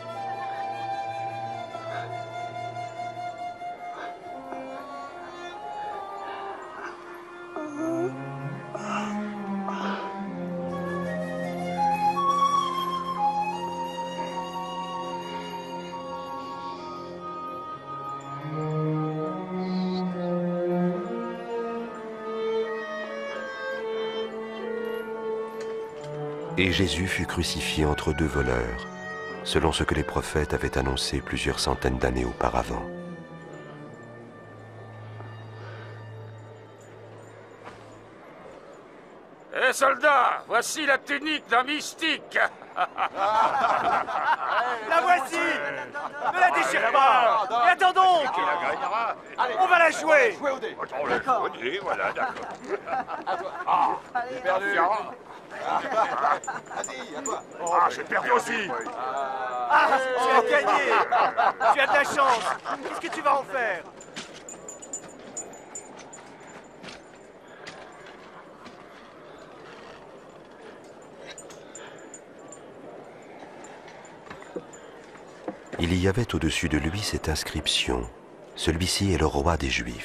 Et Jésus fut crucifié entre deux voleurs, selon ce que les prophètes avaient annoncé plusieurs centaines d'années auparavant. Eh soldats, voici la tunique d'un mystique. La voici. Ne la déchire pas. Et attends donc. On va la jouer. D'accord. Voilà, d'accord. J'ai perdu. Vas-y, à toi. Ah, j'ai perdu aussi. Ah, tu as gagné. Tu as de la chance. Qu'est-ce que tu vas en faire? Il y avait au-dessus de lui cette inscription: « Celui-ci est le roi des Juifs ».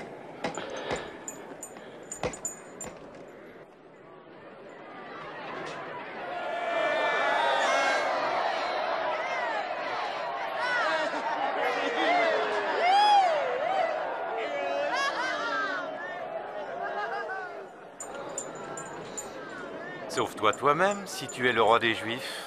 Sauve-toi toi-même si tu es le roi des Juifs.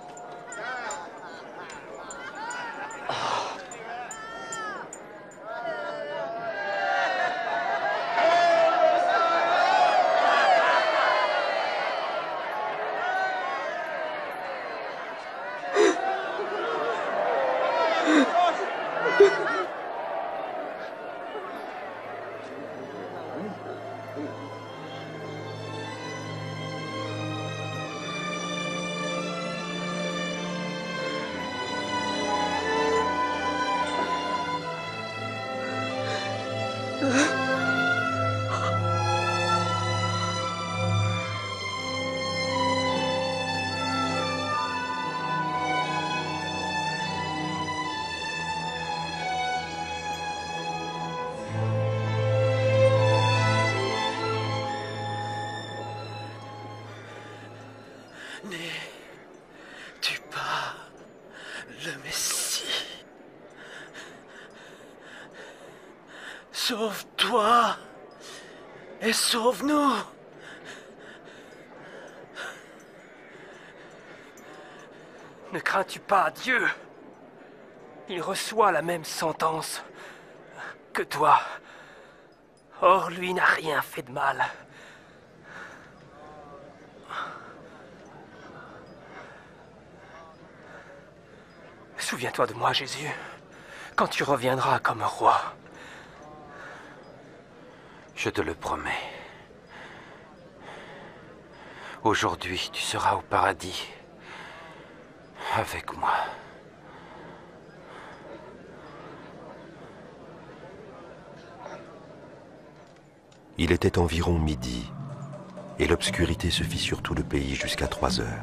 N'es-tu pas le Messie? Sauve-toi et sauve-nous. Ne crains-tu pas Dieu? Il reçoit la même sentence. que toi. Or, lui n'a rien fait de mal. Souviens-toi de moi, Jésus, quand tu reviendras comme roi. Je te le promets. Aujourd'hui, tu seras au paradis avec moi. Il était environ midi, et l'obscurité se fit sur tout le pays jusqu'à 3 heures.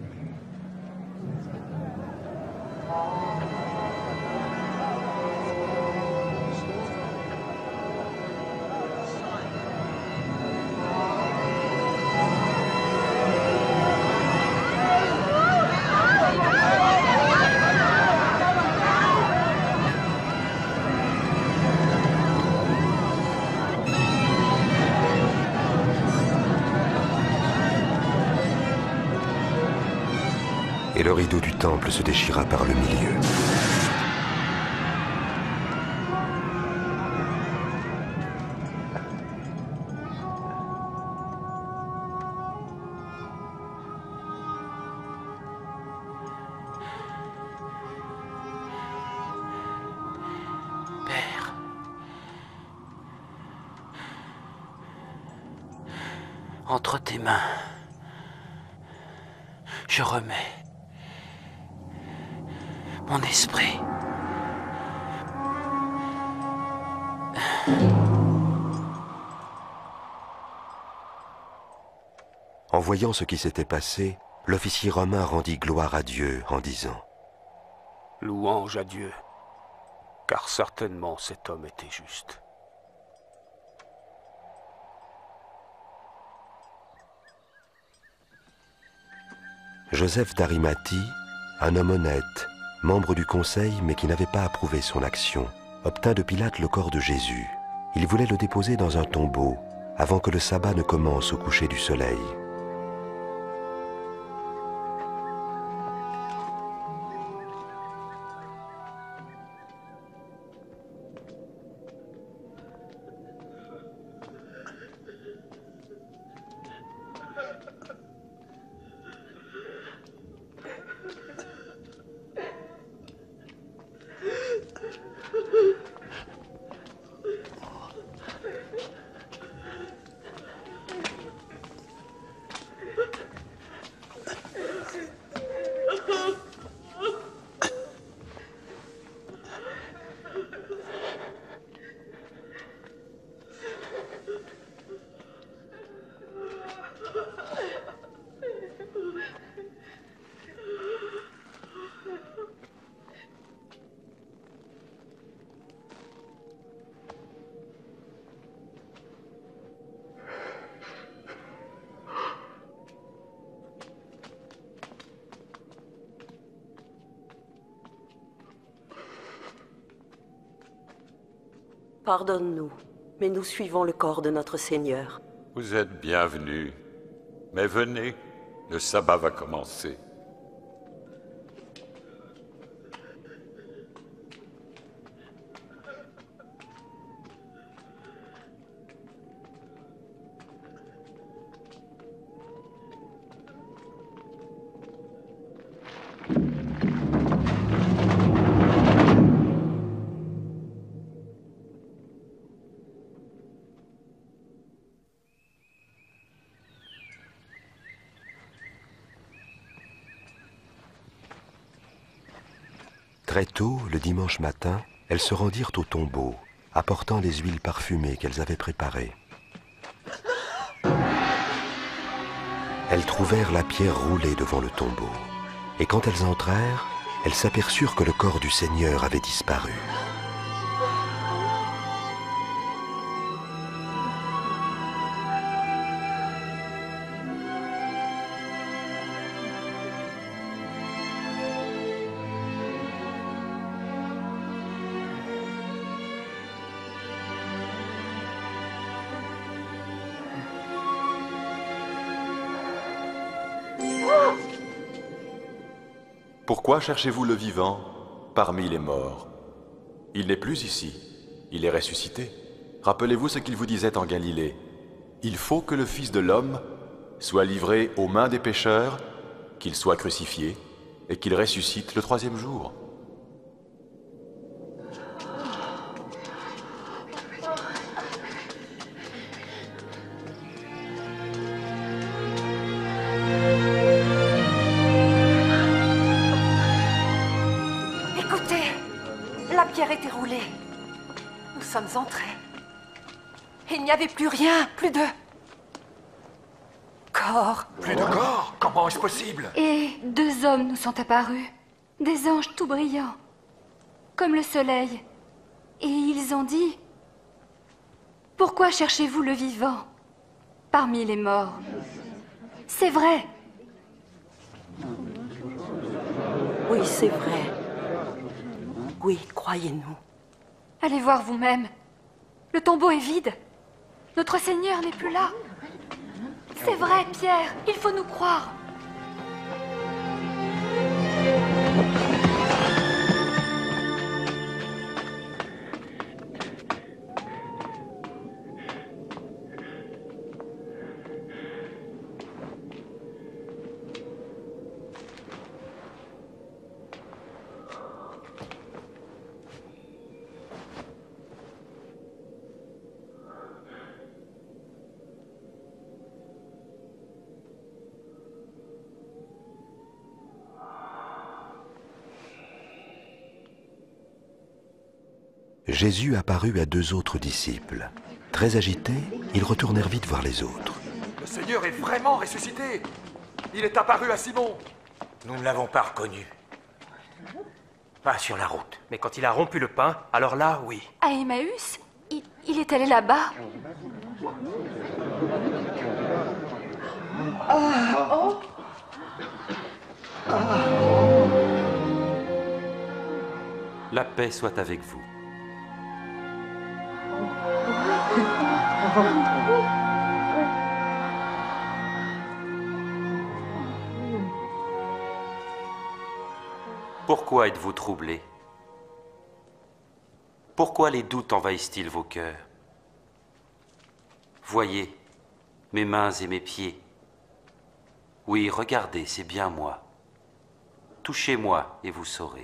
Et le rideau du temple se déchira par le milieu. Père, entre tes mains, je remets mon esprit. En voyant ce qui s'était passé, l'officier romain rendit gloire à Dieu en disant : Louange à Dieu, car certainement cet homme était juste. Joseph d'Arimathie, un homme honnête, membre du conseil mais qui n'avait pas approuvé son action, obtint de Pilate le corps de Jésus. Il voulait le déposer dans un tombeau avant que le sabbat ne commence au coucher du soleil. Pardonne-nous, mais nous suivons le corps de notre Seigneur. Vous êtes bienvenus. Mais venez, le sabbat va commencer. Très tôt, le dimanche matin, elles se rendirent au tombeau, apportant les huiles parfumées qu'elles avaient préparées. Elles trouvèrent la pierre roulée devant le tombeau, et quand elles entrèrent, elles s'aperçurent que le corps du Seigneur avait disparu. Pourquoi cherchez-vous le vivant parmi les morts? Il n'est plus ici, Il est ressuscité. Rappelez-vous ce qu'il vous disait en Galilée. Il faut que le Fils de l'homme soit livré aux mains des pécheurs, qu'il soit crucifié et qu'il ressuscite le troisième jour. Écoutez, la pierre était roulée. Nous sommes entrés. Il n'y avait plus rien, plus de corps. Plus de corps? Comment est-ce possible? Et 2 hommes nous sont apparus, des anges tout brillants, comme le soleil. Et ils ont dit, « Pourquoi cherchez-vous le vivant parmi les morts ?» C'est vrai. Oui, c'est vrai. Oui, croyez-nous. Allez voir vous-même. Le tombeau est vide. Notre Seigneur n'est plus là. C'est vrai, Pierre. Il faut nous croire. Jésus apparut à 2 autres disciples. Très agités, ils retournèrent vite voir les autres. Le Seigneur est vraiment ressuscité. Il est apparu à Simon. Nous ne l'avons pas reconnu. Pas sur la route. Mais quand il a rompu le pain, alors là, oui. À Emmaüs, il est allé là-bas. La paix soit avec vous. Pourquoi êtes-vous troublés? Pourquoi les doutes envahissent-ils vos cœurs? Voyez mes mains et mes pieds. Oui, regardez, c'est bien moi. Touchez-moi et vous saurez.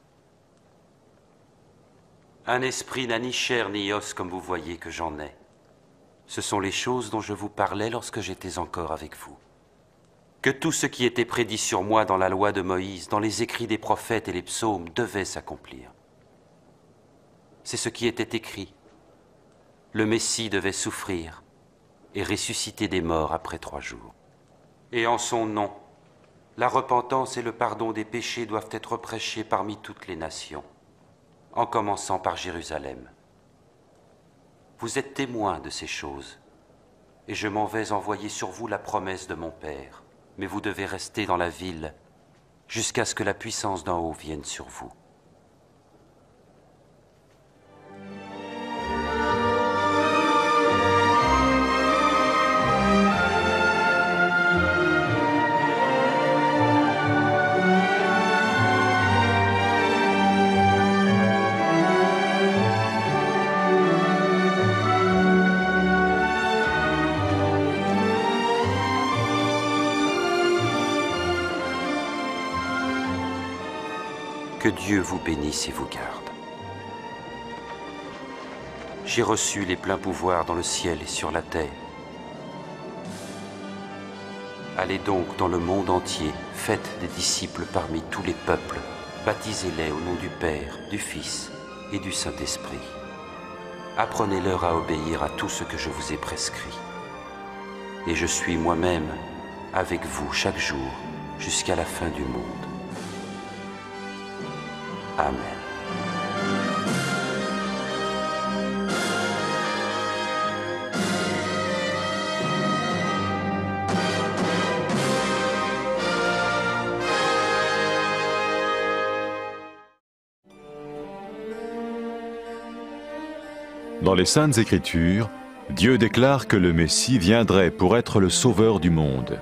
Un esprit n'a ni chair ni os comme vous voyez que j'en ai. Ce sont les choses dont je vous parlais lorsque j'étais encore avec vous. Que tout ce qui était prédit sur moi dans la loi de Moïse, dans les écrits des prophètes et les psaumes, devait s'accomplir. C'est ce qui était écrit. Le Messie devait souffrir et ressusciter des morts après 3 jours. Et en son nom, la repentance et le pardon des péchés doivent être prêchés parmi toutes les nations, en commençant par Jérusalem. Vous êtes témoins de ces choses, et je m'en vais envoyer sur vous la promesse de mon Père, mais vous devez rester dans la ville jusqu'à ce que la puissance d'en haut vienne sur vous. Que Dieu vous bénisse et vous garde. J'ai reçu les pleins pouvoirs dans le ciel et sur la terre. Allez donc dans le monde entier, faites des disciples parmi tous les peuples, baptisez-les au nom du Père, du Fils et du Saint-Esprit. Apprenez-leur à obéir à tout ce que je vous ai prescrit. Et je suis moi-même avec vous chaque jour jusqu'à la fin du monde. Amen. Dans les Saintes Écritures, Dieu déclare que le Messie viendrait pour être le sauveur du monde.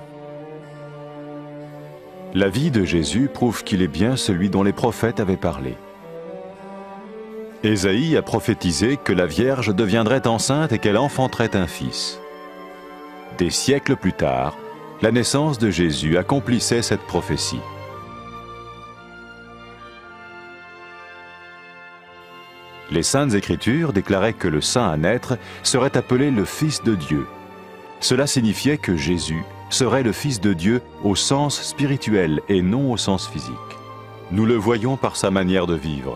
La vie de Jésus prouve qu'il est bien celui dont les prophètes avaient parlé. Ésaïe a prophétisé que la Vierge deviendrait enceinte et qu'elle enfanterait un fils. Des siècles plus tard, la naissance de Jésus accomplissait cette prophétie. Les Saintes Écritures déclaraient que le saint à naître serait appelé le Fils de Dieu. Cela signifiait que Jésus serait le Fils de Dieu au sens spirituel et non au sens physique. Nous le voyons par sa manière de vivre.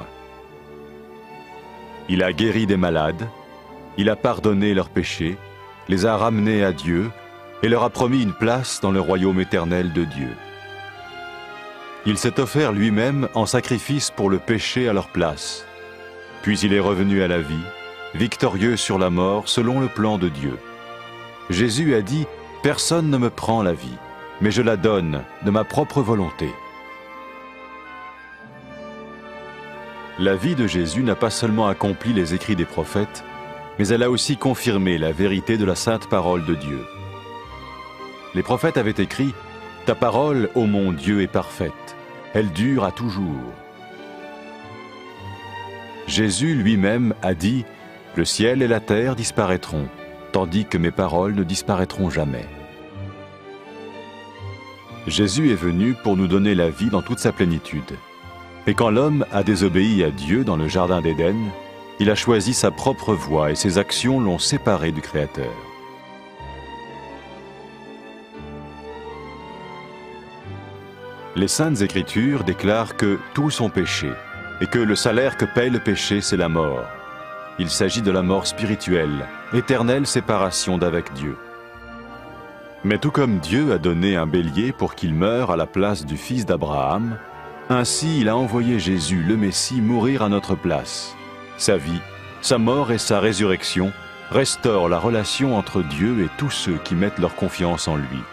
Il a guéri des malades, il a pardonné leurs péchés, les a ramenés à Dieu et leur a promis une place dans le royaume éternel de Dieu. Il s'est offert lui-même en sacrifice pour le péché à leur place. Puis il est revenu à la vie, victorieux sur la mort selon le plan de Dieu. Jésus a dit « Personne ne me prend la vie, mais je la donne de ma propre volonté. » La vie de Jésus n'a pas seulement accompli les écrits des prophètes, mais elle a aussi confirmé la vérité de la sainte parole de Dieu. Les prophètes avaient écrit « Ta parole, ô mon Dieu, est parfaite, elle dure à toujours. » Jésus lui-même a dit « Le ciel et la terre disparaîtront, tandis que mes paroles ne disparaîtront jamais. » Jésus est venu pour nous donner la vie dans toute sa plénitude. Et quand l'homme a désobéi à Dieu dans le jardin d'Éden, il a choisi sa propre voie et ses actions l'ont séparé du Créateur. Les Saintes Écritures déclarent que tous ont péché et que le salaire que paye le péché, c'est la mort. Il s'agit de la mort spirituelle, éternelle séparation d'avec Dieu. Mais tout comme Dieu a donné un bélier pour qu'il meure à la place du fils d'Abraham, ainsi il a envoyé Jésus, le Messie, mourir à notre place. Sa vie, sa mort et sa résurrection restaurent la relation entre Dieu et tous ceux qui mettent leur confiance en lui.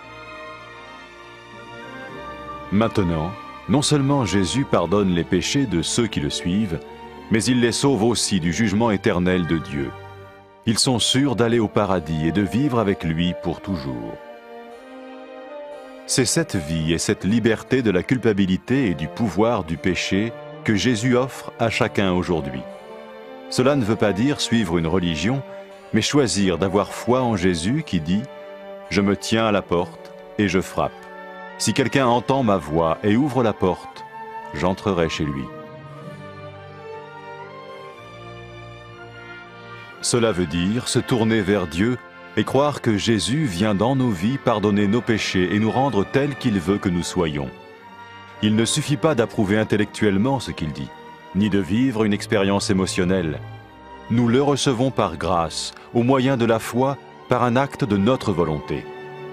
Maintenant, non seulement Jésus pardonne les péchés de ceux qui le suivent, mais il les sauve aussi du jugement éternel de Dieu. Ils sont sûrs d'aller au paradis et de vivre avec lui pour toujours. C'est cette vie et cette liberté de la culpabilité et du pouvoir du péché que Jésus offre à chacun aujourd'hui. Cela ne veut pas dire suivre une religion, mais choisir d'avoir foi en Jésus qui dit « Je me tiens à la porte et je frappe. Si quelqu'un entend ma voix et ouvre la porte, j'entrerai chez lui. » Cela veut dire se tourner vers Dieu et croire que Jésus vient dans nos vies pardonner nos péchés et nous rendre tels qu'il veut que nous soyons. Il ne suffit pas d'approuver intellectuellement ce qu'il dit, ni de vivre une expérience émotionnelle. Nous le recevons par grâce, au moyen de la foi, par un acte de notre volonté.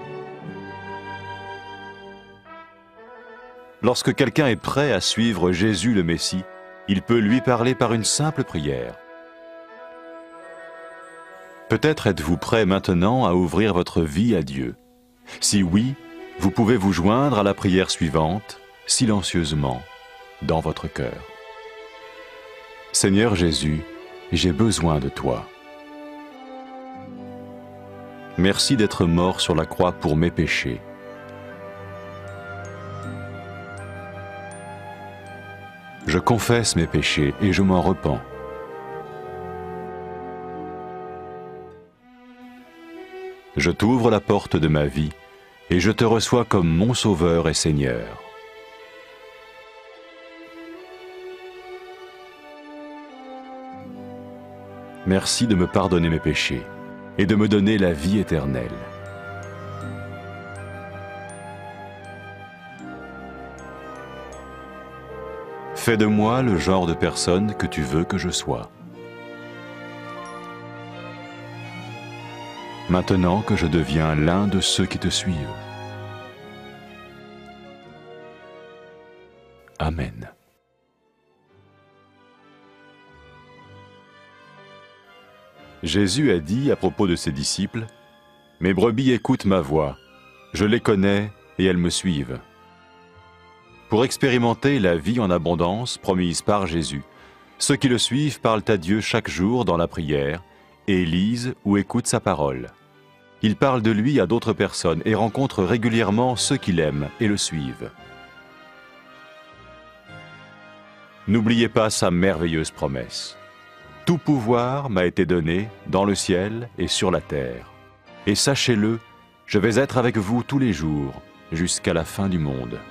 Lorsque quelqu'un est prêt à suivre Jésus le Messie, il peut lui parler par une simple prière. Peut-être êtes-vous prêt maintenant à ouvrir votre vie à Dieu. Si oui, vous pouvez vous joindre à la prière suivante, silencieusement, dans votre cœur. Seigneur Jésus, j'ai besoin de toi. Merci d'être mort sur la croix pour mes péchés. Je confesse mes péchés et je m'en repens. Je t'ouvre la porte de ma vie et je te reçois comme mon Sauveur et Seigneur. Merci de me pardonner mes péchés et de me donner la vie éternelle. Fais de moi le genre de personne que tu veux que je sois. Maintenant que je deviens l'un de ceux qui te suivent. Amen. Jésus a dit à propos de ses disciples, « Mes brebis écoutent ma voix, je les connais et elles me suivent. » Pour expérimenter la vie en abondance promise par Jésus, ceux qui le suivent parlent à Dieu chaque jour dans la prière et lisent ou écoutent sa parole. Ils parlent de lui à d'autres personnes et rencontrent régulièrement ceux qui l'aiment et le suivent. n'oubliez pas sa merveilleuse promesse. Tout pouvoir m'a été donné dans le ciel et sur la terre. Et sachez-le, je vais être avec vous tous les jours, jusqu'à la fin du monde.